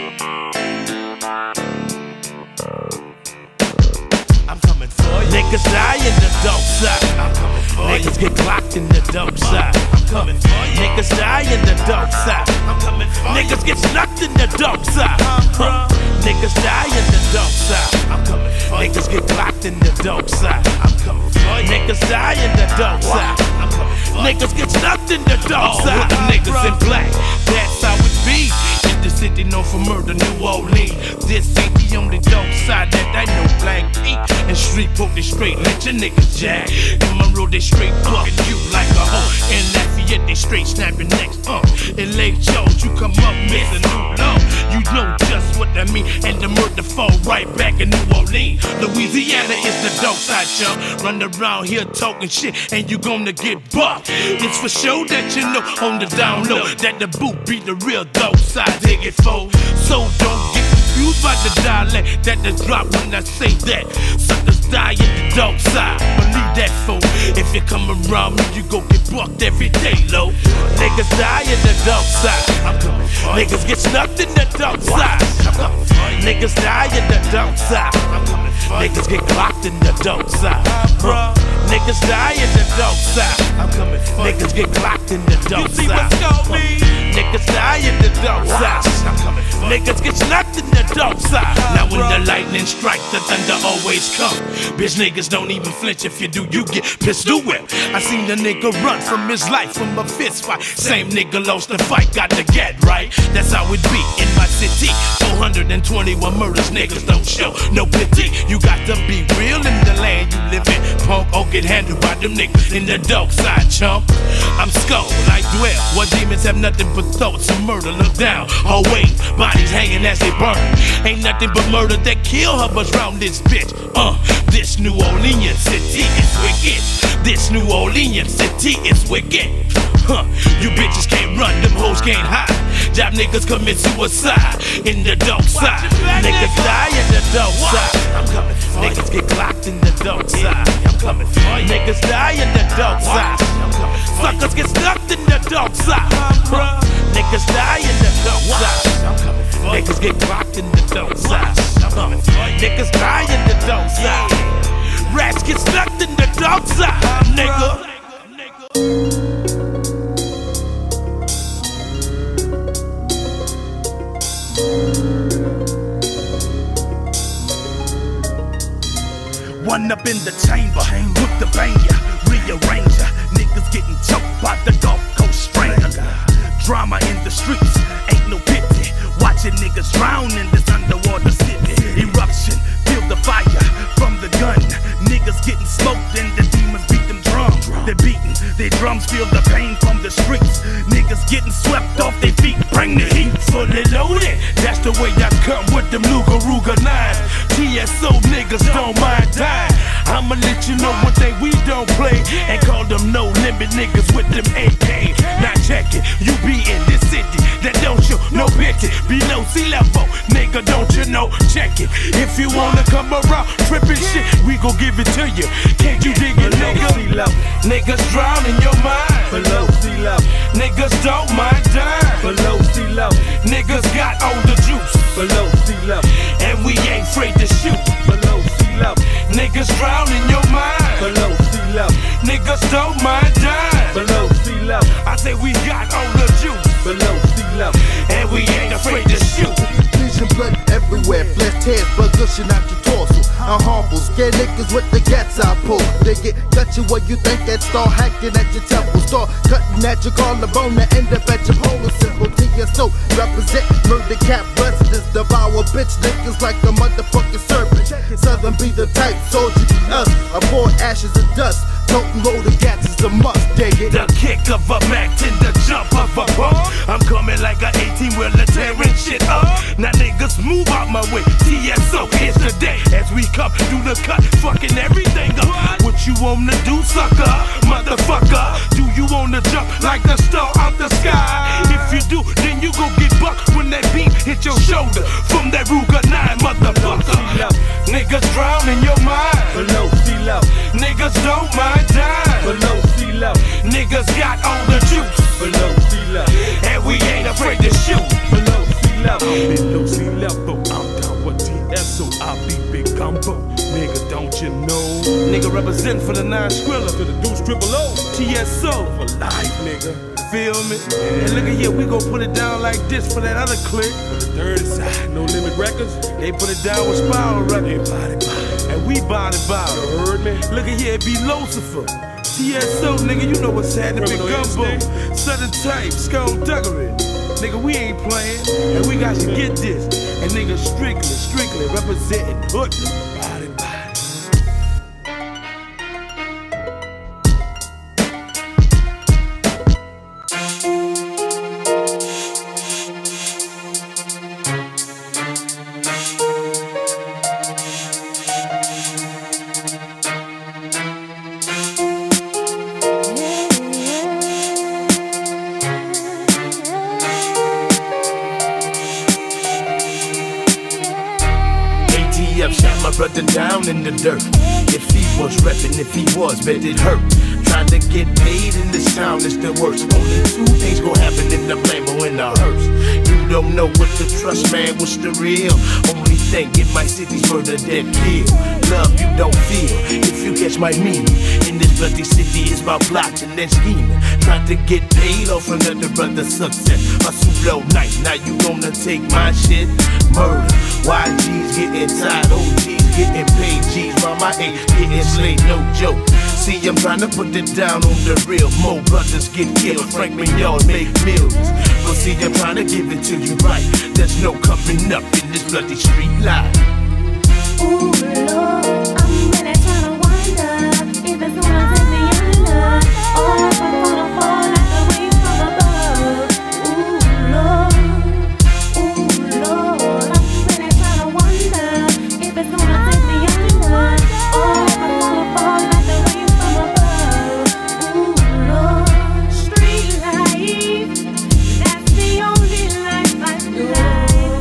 I'm coming for you. Niggas die in the dope side. I'm coming for you. Niggas get clocked in the dope side. I'm coming for you. Niggas die in the dope side. I'm coming for you. Niggas get snucked in the dope side. Niggas die in the dope side. I'm coming for you. Niggas get clocked in the dope side. I'm coming for you. Niggas die in the dope side. I'm coming for you. Niggas get snucked in the dope side. The niggas in black. That's how it be. The city known for murder, New Orleans. This ain't the only dope side that I know. Black ink and street poke, they straight let your niggas jack. In my road, they straight bucking you like a hoe. In Lafayette, they straight snapping necks. In Lake Charles, you come up missing new low. You know just what that mean. And the murder fall right back in New Orleans. Louisiana is the dope side, chump. Run around here talking shit, and you gonna get bucked. It's for sure that you know on the down low that the boot be the real dope side. Dig it, fool. So don't get confused confused by the dialect that the drop when I say that. Suckers die at the dope side. Believe that, fool. If you come around me, you gon' get bucked every day, low. Niggas die at the dope side. I'm coming for you. Niggas get snuffed in the dope side. I'm coming for you. Niggas die at the dope side. I'm coming for you. Niggas get clocked in the dope side. Niggas die at the dope side. I'm coming for you. Niggas get clocked in the dope side. You see what's going on? Niggas die at the dope side. I'm coming for you. Niggas get snuffed in the dope side. Now when the lightning strike, the thunder always come. Bitch niggas don't even flinch. If you do, you get pistol whipped. I seen the nigga run from his life from a fist fight. Same nigga lost the fight, got to get right. That's how it be in my city. 421 murders, niggas don't show no pity. You got to be real in the land you live in. Punk or get handled by them niggas in the dark side, chump. I'm Skull, I dwell where demons have nothing but thoughts of murder. Look down, oh wait, bodies hanging as they burn. Ain't nothing but murder that kill hubbers round this bitch. This New Orleans city is wicked. This New Orleans city is wicked. You bitches can't run, them hoes can't hide. Job niggas commit suicide in the dark side. Niggas die in the dark side. I'm coming for you. Niggas get clocked in the dark side. I'm coming for you. Niggas die in the dark side. Suckers get stuck in the dark side. Niggas die in the dark side. I'm coming for you. Niggas get clocked in the dark side. I'm coming for you. Niggas die in the dark side. Rats get stuck in the dark side, nigga. One up in the chamber, with the banger, rearranger. Niggas getting choked by the Gulf Coast stranger. Drama in the streets, ain't no pity. Watching niggas drown in this underwater city. Eruption, feel the fire from the gun. Niggas getting smoked and the demons beat them drums. They're beating, their drums feel the pain from the streets. Niggas getting swept off their feet, bring the heat fully loaded. That's the way I come with them Luga-Ruga 9s. T.S.O niggas don't mind dying. I'ma let you know one thing we don't play, and call them no limit niggas with them AK. Now check it, you be in this city that don't show no pity. Below sea level, nigga, don't you know? Check it. If you wanna come around tripping shit, we gon' give it to you. Can't you dig it, nigga? Niggas drown in your mind. Below sea level. Niggas don't mind dying. Below sea level. Niggas got all the juice. Below sea level. And we ain't afraid to shoot. Below sea level. Niggas drown in your mind. Below sea level. Niggas don't mind dying. Below sea level. I say we got all the juice. Below sea level. And we ain't afraid to shoot. Bleeding blood everywhere, blessed heads, blood gushing out your torso. I'm harmful, scared niggas with the gats I pull. They get cut you where you think that, start hacking at your temple. Start cutting at your collarbone and end up at your polo symbol. T.S.O represent murder cap residents. Devour bitch niggas like a motherfucking serpent. Southern be the type, soldier be us. I pour ashes and dust. Toting roll the gats is a must, dig it. The kick of a Mac and the jump of a bump. I'm coming like an 18-wheeler tearing shit up. Now niggas move out my way. T.S.O here's the day. As we come through the cut, fucking everything up. What you wanna do, sucker? Motherfucker. Do you wanna jump like a star out the sky? If you do, then you gon' get bucked when that beam hit your shoulder from that Ruger 9, motherfucker. Niggas drown in your mind. Below sea level. Niggas don't mind dying. Below sea level. Niggas got all the juice. Below sea level. And we ain't afraid to shoot. Below sea level. Below sea level. I'm down with T.S.O. I'll be big gumbo. Nigga, don't you know? Nigga represent for the 9 Skrilla. To the deuce triple O. T.S.O For life, nigga. Feel me? And look at here, we gon' put it down like this for that other clique. For the third side, No Limit Records. They put it down with Spiral Records. And we body. You heard me? Look at here, it be Lucifer. T.S.O, nigga, you know what's happening. Big Gumbo, Southern Type, Skull Dugrey. Nigga, we ain't playing, and we got to get this. And nigga, strictly representing Hoodlum. Body. brother down in the dirt. If he was reppin', if he was, bet it hurt. Trying to get paid in this town is the worst. Only two things gon' happen in the blame or in the hearse. You don't know what to trust, man, what's the real? Only thing, get my city's murder, dead kill. Love you don't feel, if you catch my meaning. In this bloody city, it's about plotting and scheming. Trying to get paid off another brother's success. Hustle all night, now you gonna take my shit? Murder, YG's getting tired, OG's getting paid, G's while my A getting slayed, no joke. See, I'm trying to put it down on the real. More brothers get killed, Frank y'all make millions. But see, I'm trying to give it to you right. There's no coming up in this bloody street life. Ooh, Lord, I'm really trying to wonder if it's gonna take me under, or if I'm gonna fall like a wave from above. Ooh, Lord, I'm really trying to wonder if it's gonna take me under, or if I'm gonna fall like a wave from above. Ooh, Lord, street life, that's the only life I know.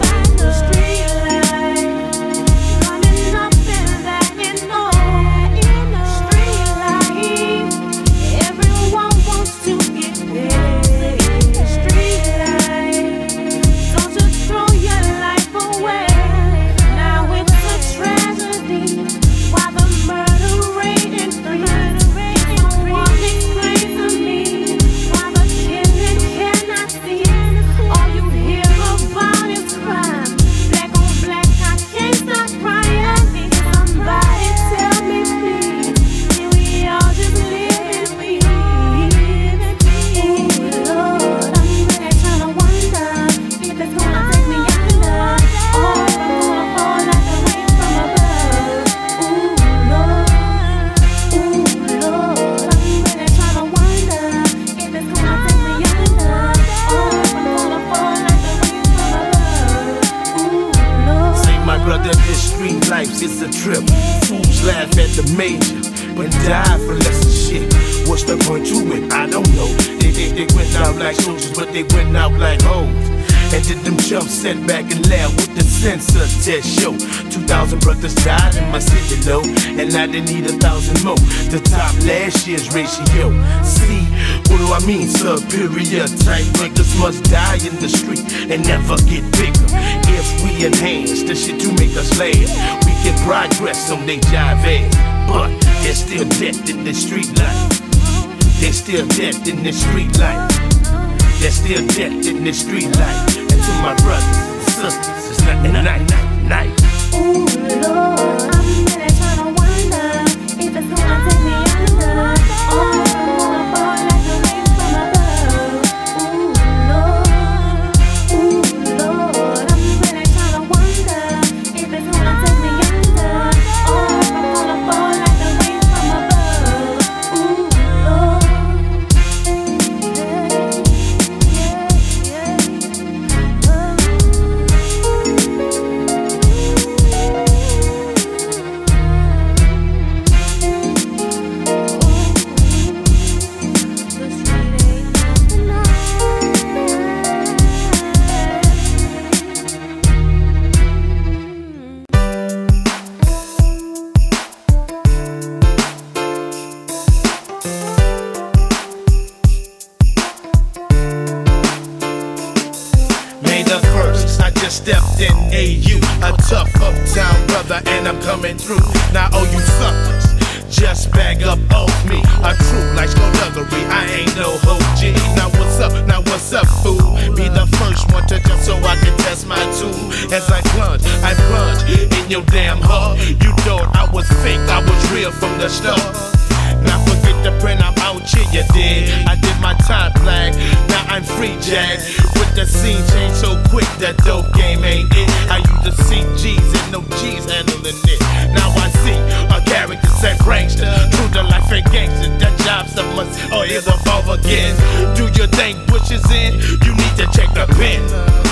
It's a trip. Fools laugh at the major, but die for less of shit. What's the point to it? I don't know. They went out like soldiers, but they went out like hoes. And did them chumps sit back and laugh with the censor test show? 2,000 brothers died in my city, though, and now they need 1,000 more. The top last year's ratio. See, what do I mean? Superior type niggas must die in the street and never get bigger. If we enhance the shit to make us laugh, we can progress on they jive ass. But they're still dead in the street life. They're still dead in the street life. They're still dead in the street life. And to my brothers and sisters, it's night. Ooh, Lord, I'm really trying to wonder if it's gonna take me under, or if I'm gonna fall like a wave from above. Ooh, Lord, I'm really trying to wonder if it's gonna take me under, or if I'm gonna fall like a wave from above. Ooh, Lord. Stepped in AU, a tough uptown brother, and I'm coming through. Now all you suckers, just back up off me. A truth like Skull Dugrey, I ain't no OG. Now what's up, fool? Be the first one to jump so I can test my tool. As I plunge in your damn heart. You thought I was fake, I was real from the start. Now forget the print, I'm out here, you did. I did my time black, now I'm free, Jack. With the scene change so quick, that dope game ain't it. I used to see G's and no G's handling it. Now I see a character set prankster, true to life and gangster. That job's a must, or is evolve again. Do your thing, bushes in, you need to check the pin.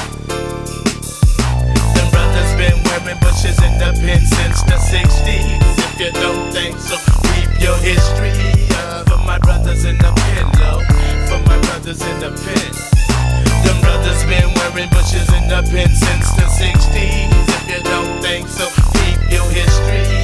Them brothers been wearing bushes in the pen since the 60s. If you don't think so, keep your history. For my brothers in the pen, low. For my brothers in the pen. Them brothers been wearing bushes in the pen since the 60s. If you don't think so, keep your history.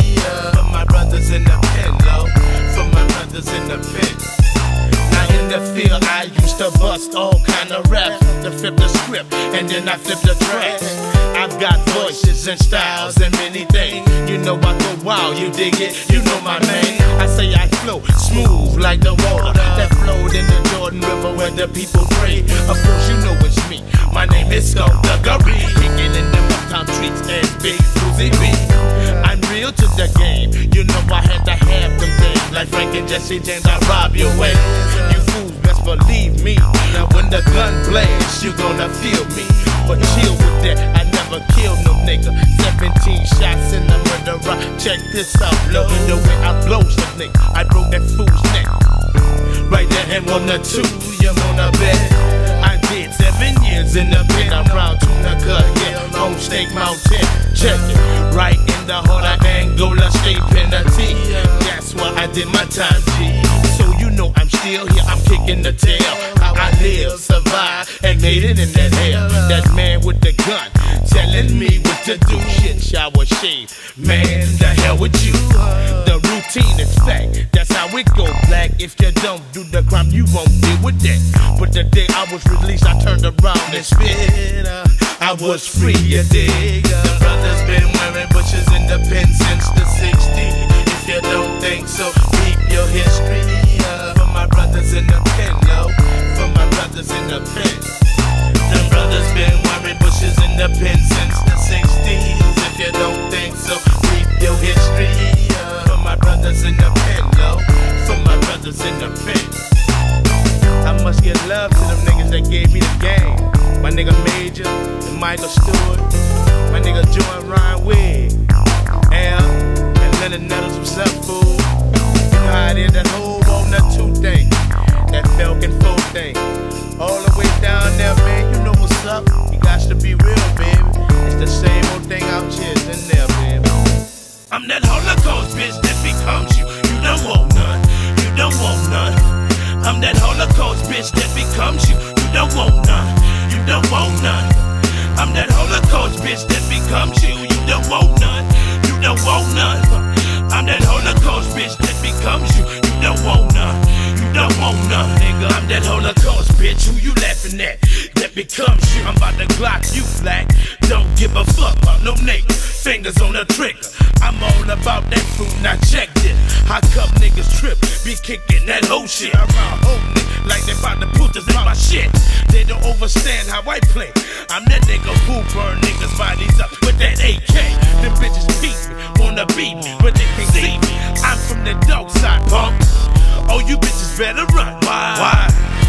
I flip the trash. I've got voices and styles and many things. You know I go wild, you dig it, you know my name. I say I flow smooth like the water that flowed in the Jordan River where the people pray. Of course you know it's me, my name is Skull Dugrey. Kicking in the uptown streets and big Susie B. I'm real to the game, you know I had to have them things. Like Frank and Jesse James, I rob your way. You fools best believe me, now when the gun blasts, you gonna feel me. But chill with that, I never killed no nigga. 17 shots in the murderer. Check this out, look the way I blow the nigga. I broke that fool's neck. Right there and on the 2, you wanna bet. I did 7 years in the pit. I'm round to the cut, yeah. On Snake Mountain, check it. Right in the heart of Angola State Penalty. That's why I did my time, G. So you know I'm still here, I'm kicking the tail. How I live, survive, and made it in that hell. That man with the gun telling me what to do. Shit, shower, shave, man, the hell with you. The routine is fact, that's how it go black. If you don't do the crime, you won't deal with that. But the day I was released, I turned around and spit. I was free, you dig. The brothers been wearing bushes in the pen since the 60s. If you don't think so, keep your history. For my brothers in the pen, no. For my brothers in the pen. The brothers been wearing bushes in the pen since the 60s. If you don't think so, keep your history. For my brothers in the pen, no. For my brothers in the pen. I must give love to them niggas that gave me the game. My nigga Major and Michael Stewart. My nigga Joan Ryan Wig. L and Leonard Nettles, what's up, fool? You know how it is, that whole on the 2 thing. That Falcon 4 thing. All the way down there, man, you know what's up. You got to be real, baby. It's the same old thing out here, in there, baby. I'm that Holocaust bitch that becomes you. You don't want none. You don't want none. I'm that Holocaust bitch that becomes you. You don't want none. You don't want none. I'm that Holocaust bitch that becomes you. You don't want none. You don't want none. I'm that Holocaust bitch that becomes you. You don't want none. You don't want none, nigga. I'm that Holocaust bitch. Who you laughing at? That becomes you. I'm about to Glock you flat. Don't give a fuck about no nigga. Fingers on the trigger. I'm all about that food. Now check this. How come niggas trip? Be kicking that whole shit around home nigga like they bout to put this in my shit. They don't understand how I play. I'm that nigga who burn niggas' bodies up with that AK. Them bitches beat me, wanna beat me, but they can't see me. I'm from the dark side, punk. Oh, you bitches better run. Why?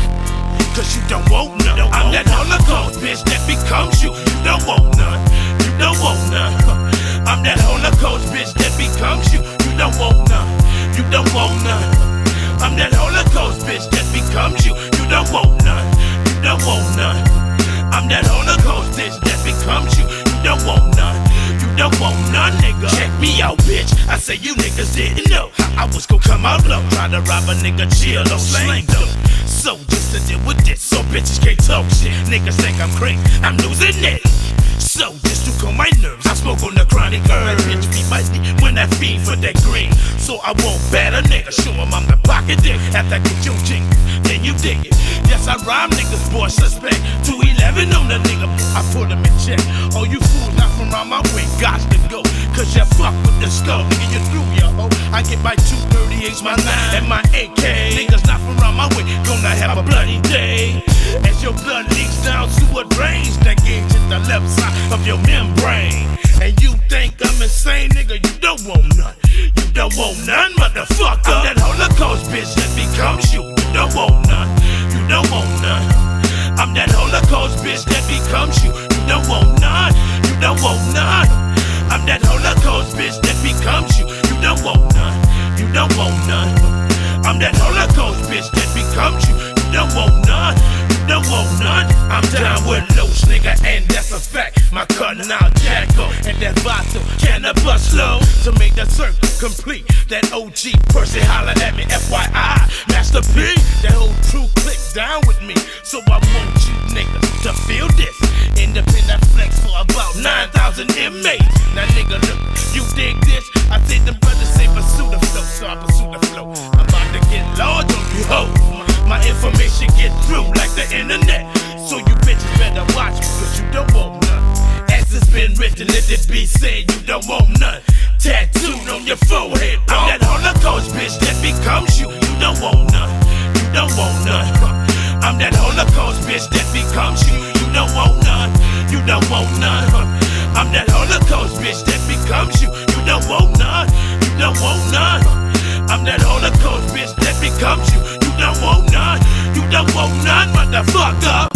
Cause you don't want none. I'm that Holocaust bitch that becomes you. You don't want none. You don't want none. I'm that Holocaust bitch that becomes you. You don't want none. You don't want none. I'm that Holocaust bitch that becomes you. You don't want none. You don't want none. I'm that Holocaust bitch that becomes you. You don't want none. You don't want none, nigga. Check me out, bitch. I say you niggas didn't know I was gon' come out low. Try to rob a nigga, chill or slang though. So just to deal with this, so bitches can't talk shit. Niggas think I'm crazy, I'm losing it. So just to calm my nerves, I smoke on the chronic herb. Bitch beat my knee when I feed for that green. So I won't bat a nigga, show him I'm the pocket dick. After I get your jink, then you dig it. Yes, I rhyme niggas, boy, suspect. 211 on the nigga, I put him in check. Oh, you fools not from around my way, got to go. Cause you fuck with the skull, nigga, you through your hoe. I get my 238s, my 9, and my AK. Niggas not from around my way, gonna have a bloody day. As your blood leaks down to a drains, that gauge at the left side of your membrane. And you think I'm insane, nigga, you don't want none. You don't want none, motherfucker. I'm that Holocaust bitch that becomes you. You don't want none. You don't want none. I'm that Holocaust bitch that becomes you. You don't want none. You don't want none. I'm that Holocaust bitch that becomes you. You don't want none. You don't want none. I'm that Holocaust bitch that becomes you. You don't want none. You don't want none. I'm down with loose, nigga, and that's a fact. My cutting out Jacko and that Vato cannabis slow to make the circle complete. That OG person holler at me, FYI, Master P. That whole true click down with me. So I want you niggas to feel this. Independent flex for about 9,000 inmates. Now nigga, look, you dig this? I think the brothers say pursue the flow, so I pursue the flow. I'm about to get large on you hoes. My information get through like the internet. So you bitches better watch me, cause you don't want forehead. I'm that Holocaust bitch that becomes you. You don't want none. You don't want none. I'm that Holocaust bitch that becomes you. You don't want none. You don't want none. I'm that Holocaust bitch that becomes you. You don't want none. You don't want none. I'm that Holocaust bitch that becomes you. You don't want none. You don't want none, motherfucker.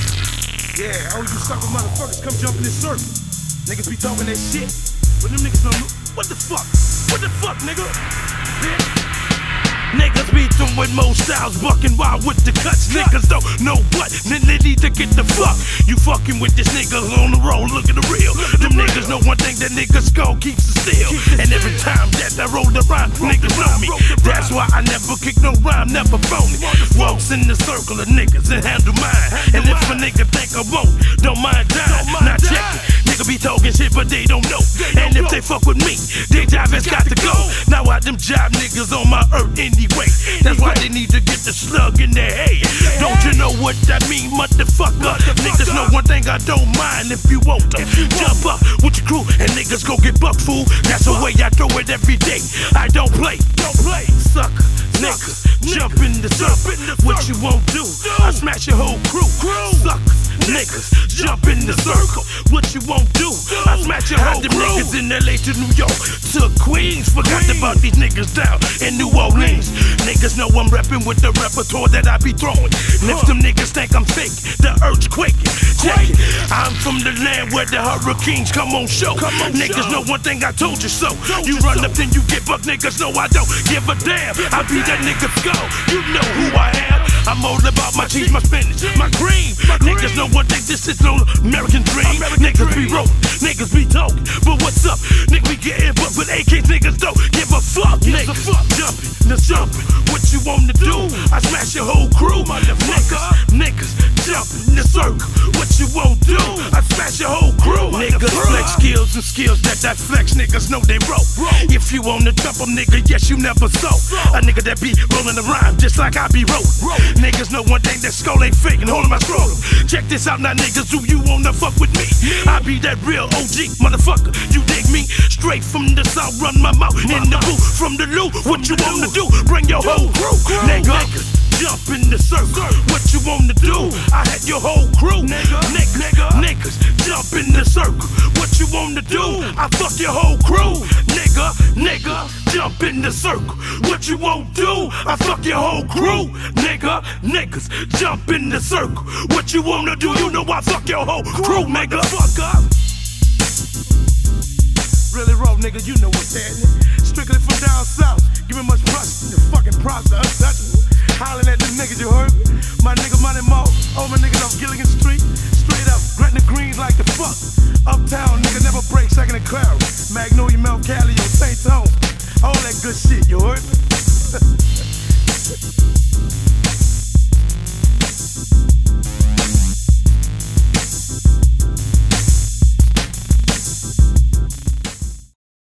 Yeah, all you sucker motherfuckers come jump in this circle. Niggas be talking that shit, but them niggas don't know. What the fuck? What the fuck, nigga? Bitch. Niggas be doing more styles, bucking wild with the cuts. Niggas don't know what, then they need to get the fuck. You fucking with this nigga on the road, look at the real. Them niggas know one thing, that nigga's skull keeps it still. And every time that I roll the rhyme, niggas know me. That's why I never kick no rhyme, never phony. Walks in the circle of niggas and handle mine. And if a nigga think I won't, don't mind dying. Now check it, nigga be talking shit, but they don't know. And if they fuck with me, their job has got to go. Now I them job niggas on my earth anyway. That's why they need to get the slug in their head. Don't you know what that mean, motherfucker? Niggas know one thing, I don't mind if you want to. Jump up with your crew and niggas go get buck fool. That's the way I throw it every day. I don't play, sucker. Niggas jump in the circle. What you won't do, I smash your whole crew. Suckers, niggas jump in the circle. What you won't do, I smash your whole crew. Niggas in LA to New York to Queens. Forgot about these niggas down in New Orleans. Niggas know I'm reppin' with the repertoire that I be throwing. And if them niggas think I'm fake, the earth's quaking. Check it, I'm from the land where the hurricanes come on show. Niggas know one thing, I told you so. You run up then you get buck, niggas know I don't give a damn. I be that nigga Skull, you know who I am. I'm all about my cheese, my spinach, my cream. Niggas know one thing, this is no American dream. Niggas be rolling, niggas be talking, but what's up? Niggas be getting buck, but AKs niggas don't give a fuck. Niggas jumping, what you want to do? I smash your whole crew, niggas jumping in the circle. What you won't do? I smash your whole crew. Niggas flex skills and skills that flex. Niggas know they roll. If you on the jump 'em, nigga, yes you never saw a nigga that be rolling the rhyme just like I be rolling. Niggas know one thing, that skull ain't fake and holding my scroll. Check this out now, niggas, do you wanna fuck with me? I be that real OG motherfucker. You dig me? Straight from the south, run my mouth in the booth from the loot. What you wanna do? Bring your whole crew, niggas. Jump in the circle. What you wanna do? I had your whole crew, niggas. Jump in the circle. What you wanna do? I fuck your whole crew, nigga. Jump in the circle. What you won't do? I fuck your whole crew, niggas. Jump in the circle. What you wanna do? You know I fuck your whole crew, nigga. Fuck up. Really raw, nigga, you know what's happening. Strictly from down south. Give me much props, the fucking props to untouchable. Hollering at them niggas, you heard? My nigga Money Mo, all my niggas off Gilligan Street. Straight up, renting the greens like the fuck. Uptown, nigga never break, second and Clary. Magnolia, Mel Calio, St. Tone. All that good shit, you heard?